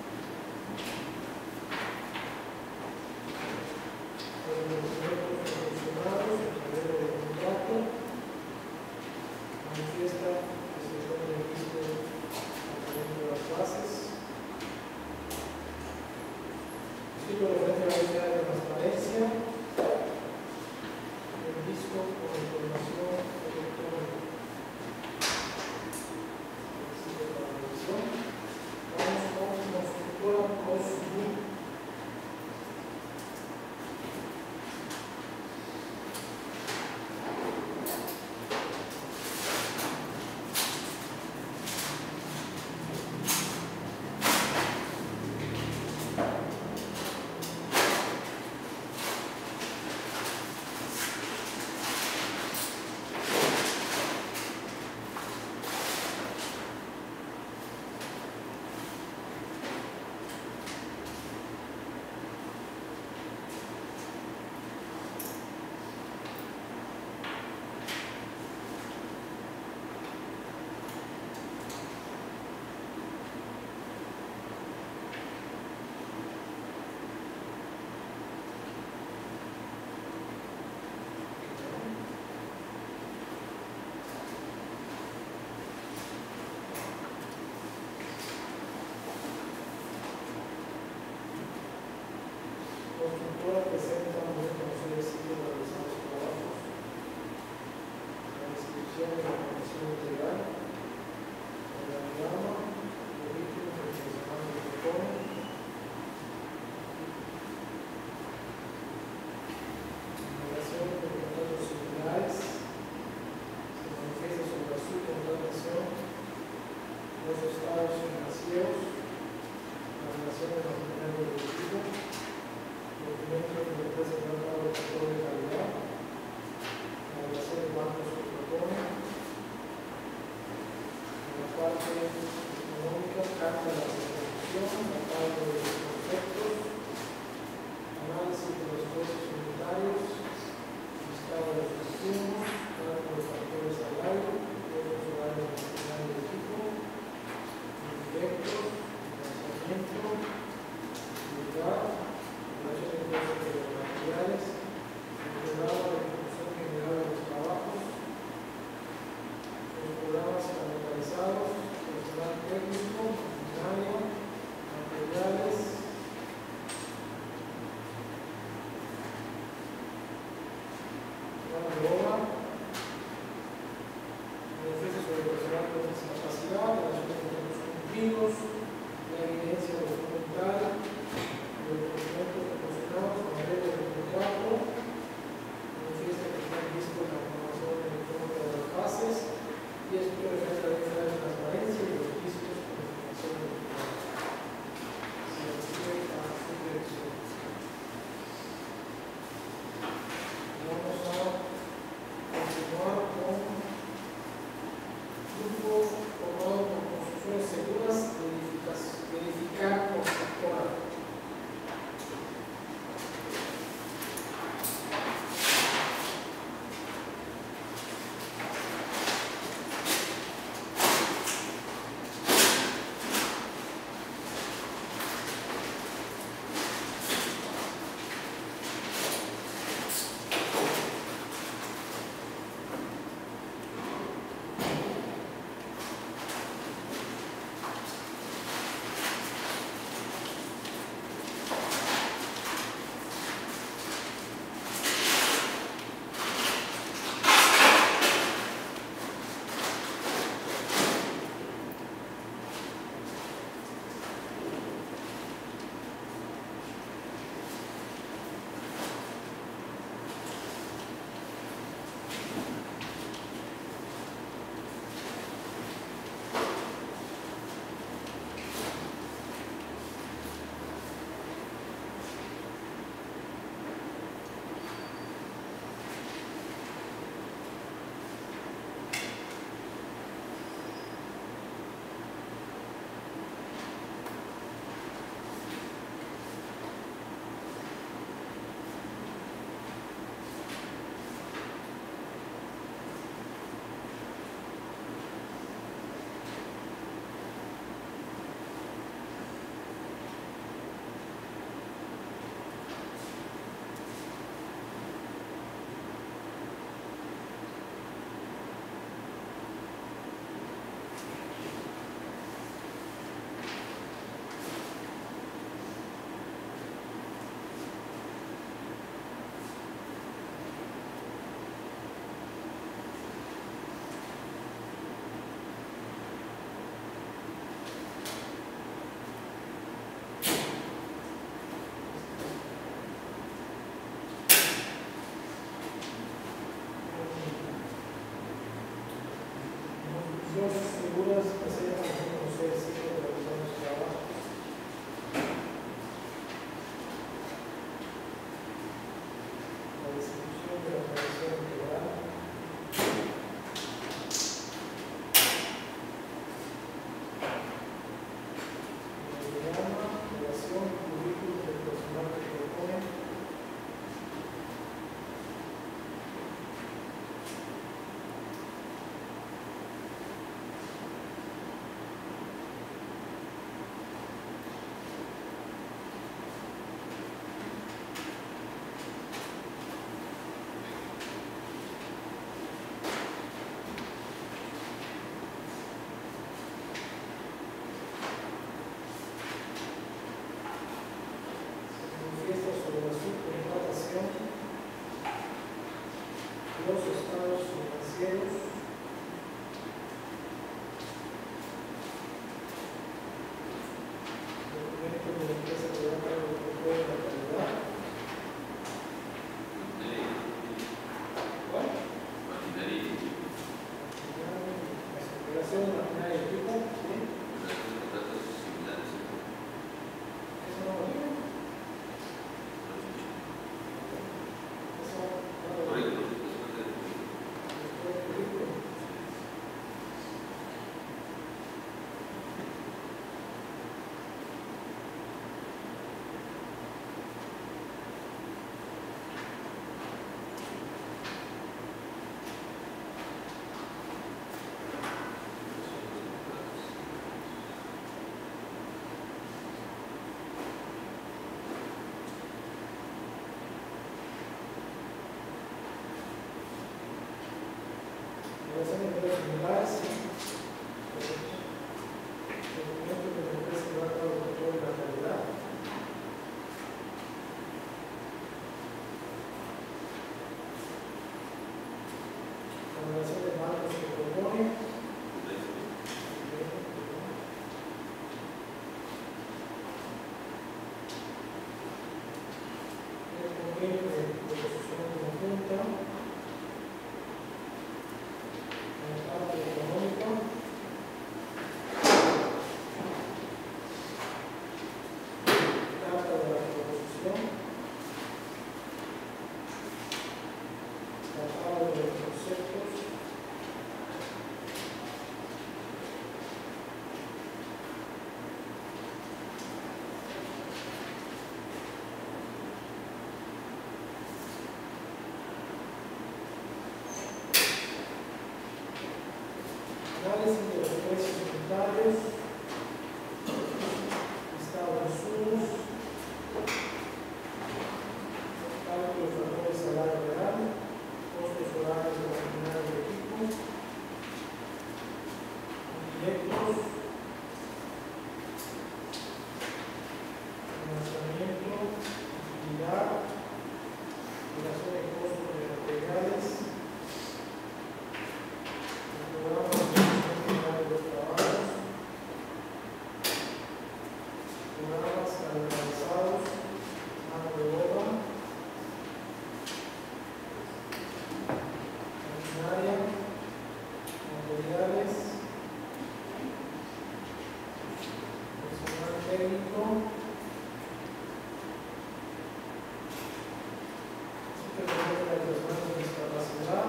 Los documentos proporcionados, el modelo de contrato, manifiesta que se pone el registro de las bases. Escrito referente a la idea de transparencia, el disco con información electrónica. Vamos con constructora Cosbu. Constructora presenta un buen conocido estilo de realizar los trabajos, la descripción de la información integral, el diagrama, currículum profesional que propone, relación de contratos similares, se manifiesta sobre su contratación, los estados financieros, la relación de los primeros directivos, documentos de empresa financieros. Documentos de la empresa que da cargo del control de la calidad. ¿Cuál? Operación de maquinaria y equipo. ¿Sí? Eso no lo digo. Eso no lo digo. Operaciones de similares. Documentos de la empresa que da cargo del control de la calidad. Valoración de marcos que propone. El convenio de disposición conjunta. Parte económico. Carta de la proposición. Tratado de los conceptos. Análisis de los precios unitarios, listado de insumos, cálculo de factores de salario real, costos horarios de maquinaria de equipo, indirectos, financiamiento, utilidad, relación de costos de materiales, programa de los trabajos, programas calendarizados, mano de obra, maquinaria, materiales, personal técnico, situaciones de las personas con discapacidad,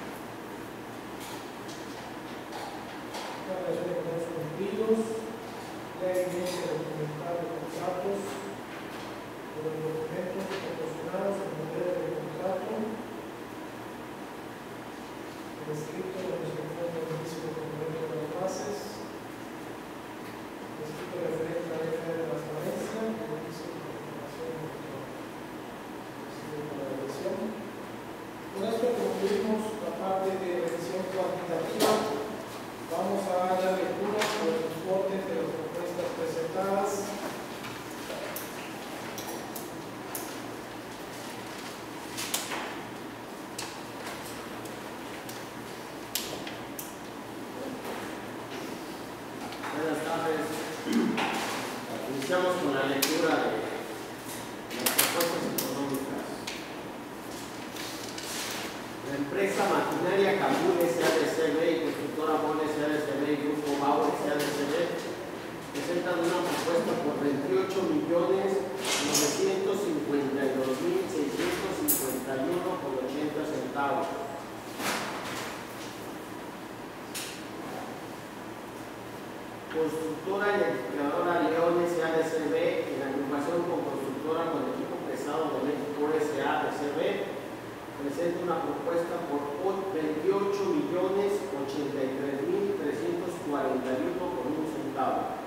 relación de contratos cumplidos, la evidencia documental de contratos, de los documentos proporcionados en materia de contrato, el escrito de los informes de inicio de documento de las bases, el escrito referente a la ley de transparencia, el inicio de confirmación de la revisión. Con esto concluimos la parte de revisión cuantitativa. Vamos a dar lectura a los informes de las propuestas presentadas. Buenas tardes. Iniciamos con la lectura de las propuestas económicas. La empresa Maquinaria Cambur S.A.D.C.B. y Constructora Bon S.A.D.C.B. y Grupo Bauer S.A.D.C.B. presentan una propuesta por 28.952.651,80 centavos. Constructora Electrificadora León S.A.D.C.B. en agrupación con Constructora con Equipo Pesado de México S.A.D.C.B. presenta una propuesta por 28.083.341,1 centavos.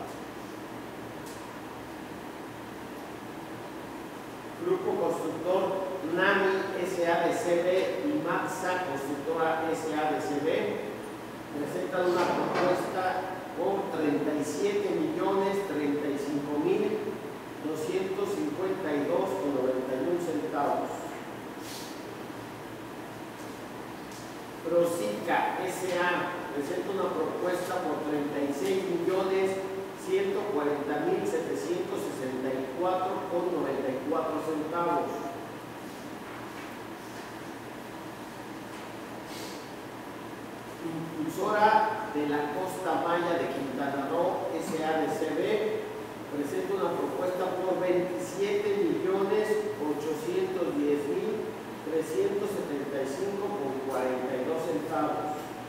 Grupo Constructor NAMI S.A.D.C.B. y MAXA Constructora S.A.D.C.B. presentan una propuesta por 37.035.252,91 centavos. Prosica Bélgica S.A. presenta una propuesta por 36.140.764,94 centavos. Impulsora de la Costa Maya de Quintana Roo S.A.D.C.B. presenta una propuesta por 27.810.375,42 centavos.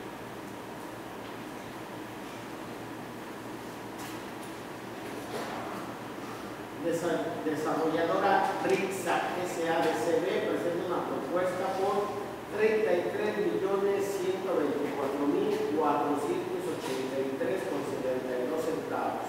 Desarrolladora Rixa S.A.D.C.B. presenta una propuesta por 33.124.483,72 centavos.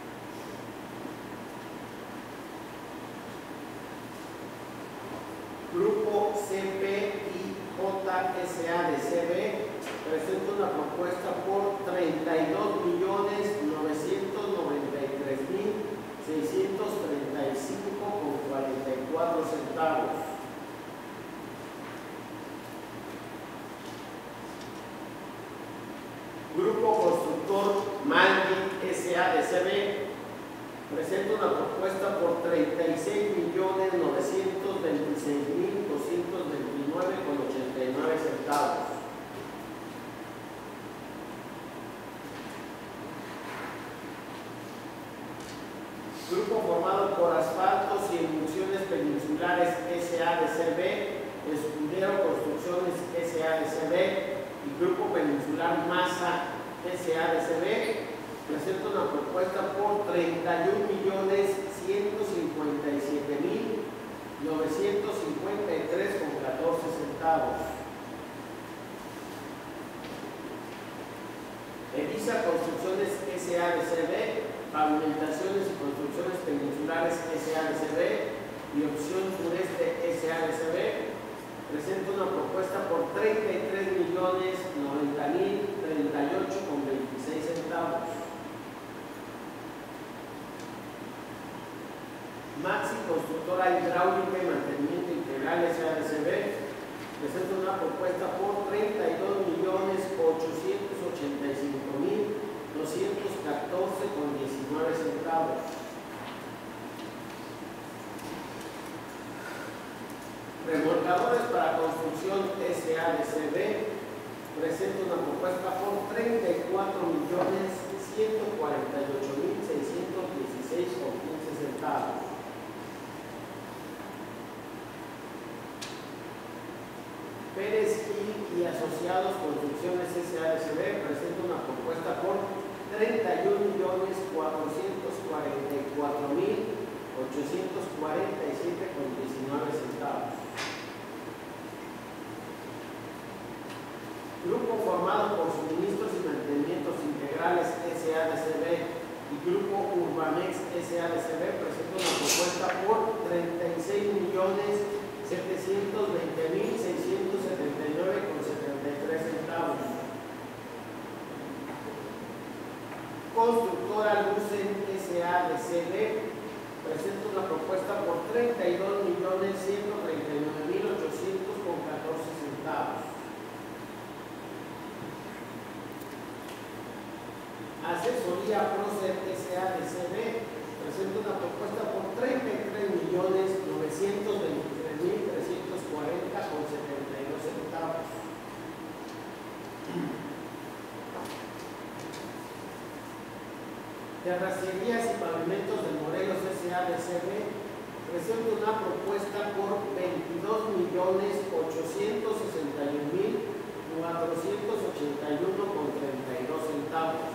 Grupo CPIJ S.A.D.C.B. presenta una propuesta por 32.993.635,44 centavos. Grupo Constructor Maldi S.A.D.C.B. presenta una propuesta por 36.926.229,89 centavos. Grupo formado por Asfaltos y Emulsiones Peninsulares S.A.D.C.B., Escudero Construcciones S.A.D.C.B. y Grupo Peninsular Masa S.A.D.C.B. presenta una propuesta por 31.157.953,14 centavos. Elisa Construcciones S.A.D.C.B., Pavimentaciones y Construcciones Peninsulares S.A.D.C.B. y Opción Sureste S.A.D.C.B. presenta una propuesta por 33.090.038,26 centavos. Maxi Constructora Hidráulica y Mantenimiento Integral S.A.D.C.B. presenta una propuesta por 32.885.214,19 centavos. Remolcadores para Construcción S.A.D.C.B. presenta una propuesta por 34.148.616,15 centavos. Pérez Gil y Asociados Construcciones S.A.D.C.B. presenta una propuesta por 31.444.847,19 centavos. Grupo formado por Suministros y Mantenimientos Integrales S.A.D.C.B. y Grupo Urbanex S.A.D.C.B. presenta una propuesta por 36.720.679,73 centavos. Constructora Lucen S.A.D.C.B. presenta una propuesta por 32.139.800,14 centavos. Asesoría Procer S.A.D.C.B. presenta una propuesta por 33.923.340,72 centavos. Terracerías y Pavimentos de Morelos S.A.D.C.B. presenta una propuesta por 22.861.481,32 centavos.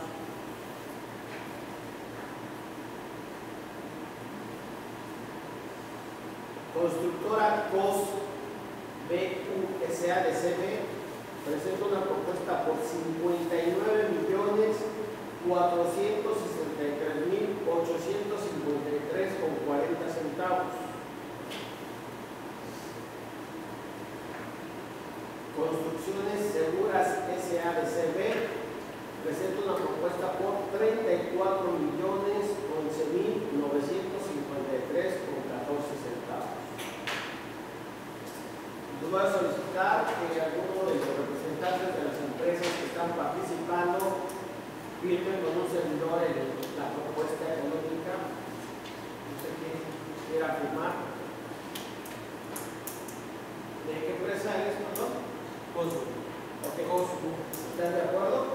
Constructora COS BU S.A.D.C.B. presenta una propuesta por 59.463.853,40 centavos. Construcciones Seguras S.A.D.C.B. presenta una propuesta por 34.011.953,14 centavos. Yo voy a solicitar que alguno de los representantes de las empresas que están participando firmen con un servidor la propuesta económica. No sé quién quiera firmar. ¿De qué empresa es, perdón? Cosu. Ok, ¿están de acuerdo?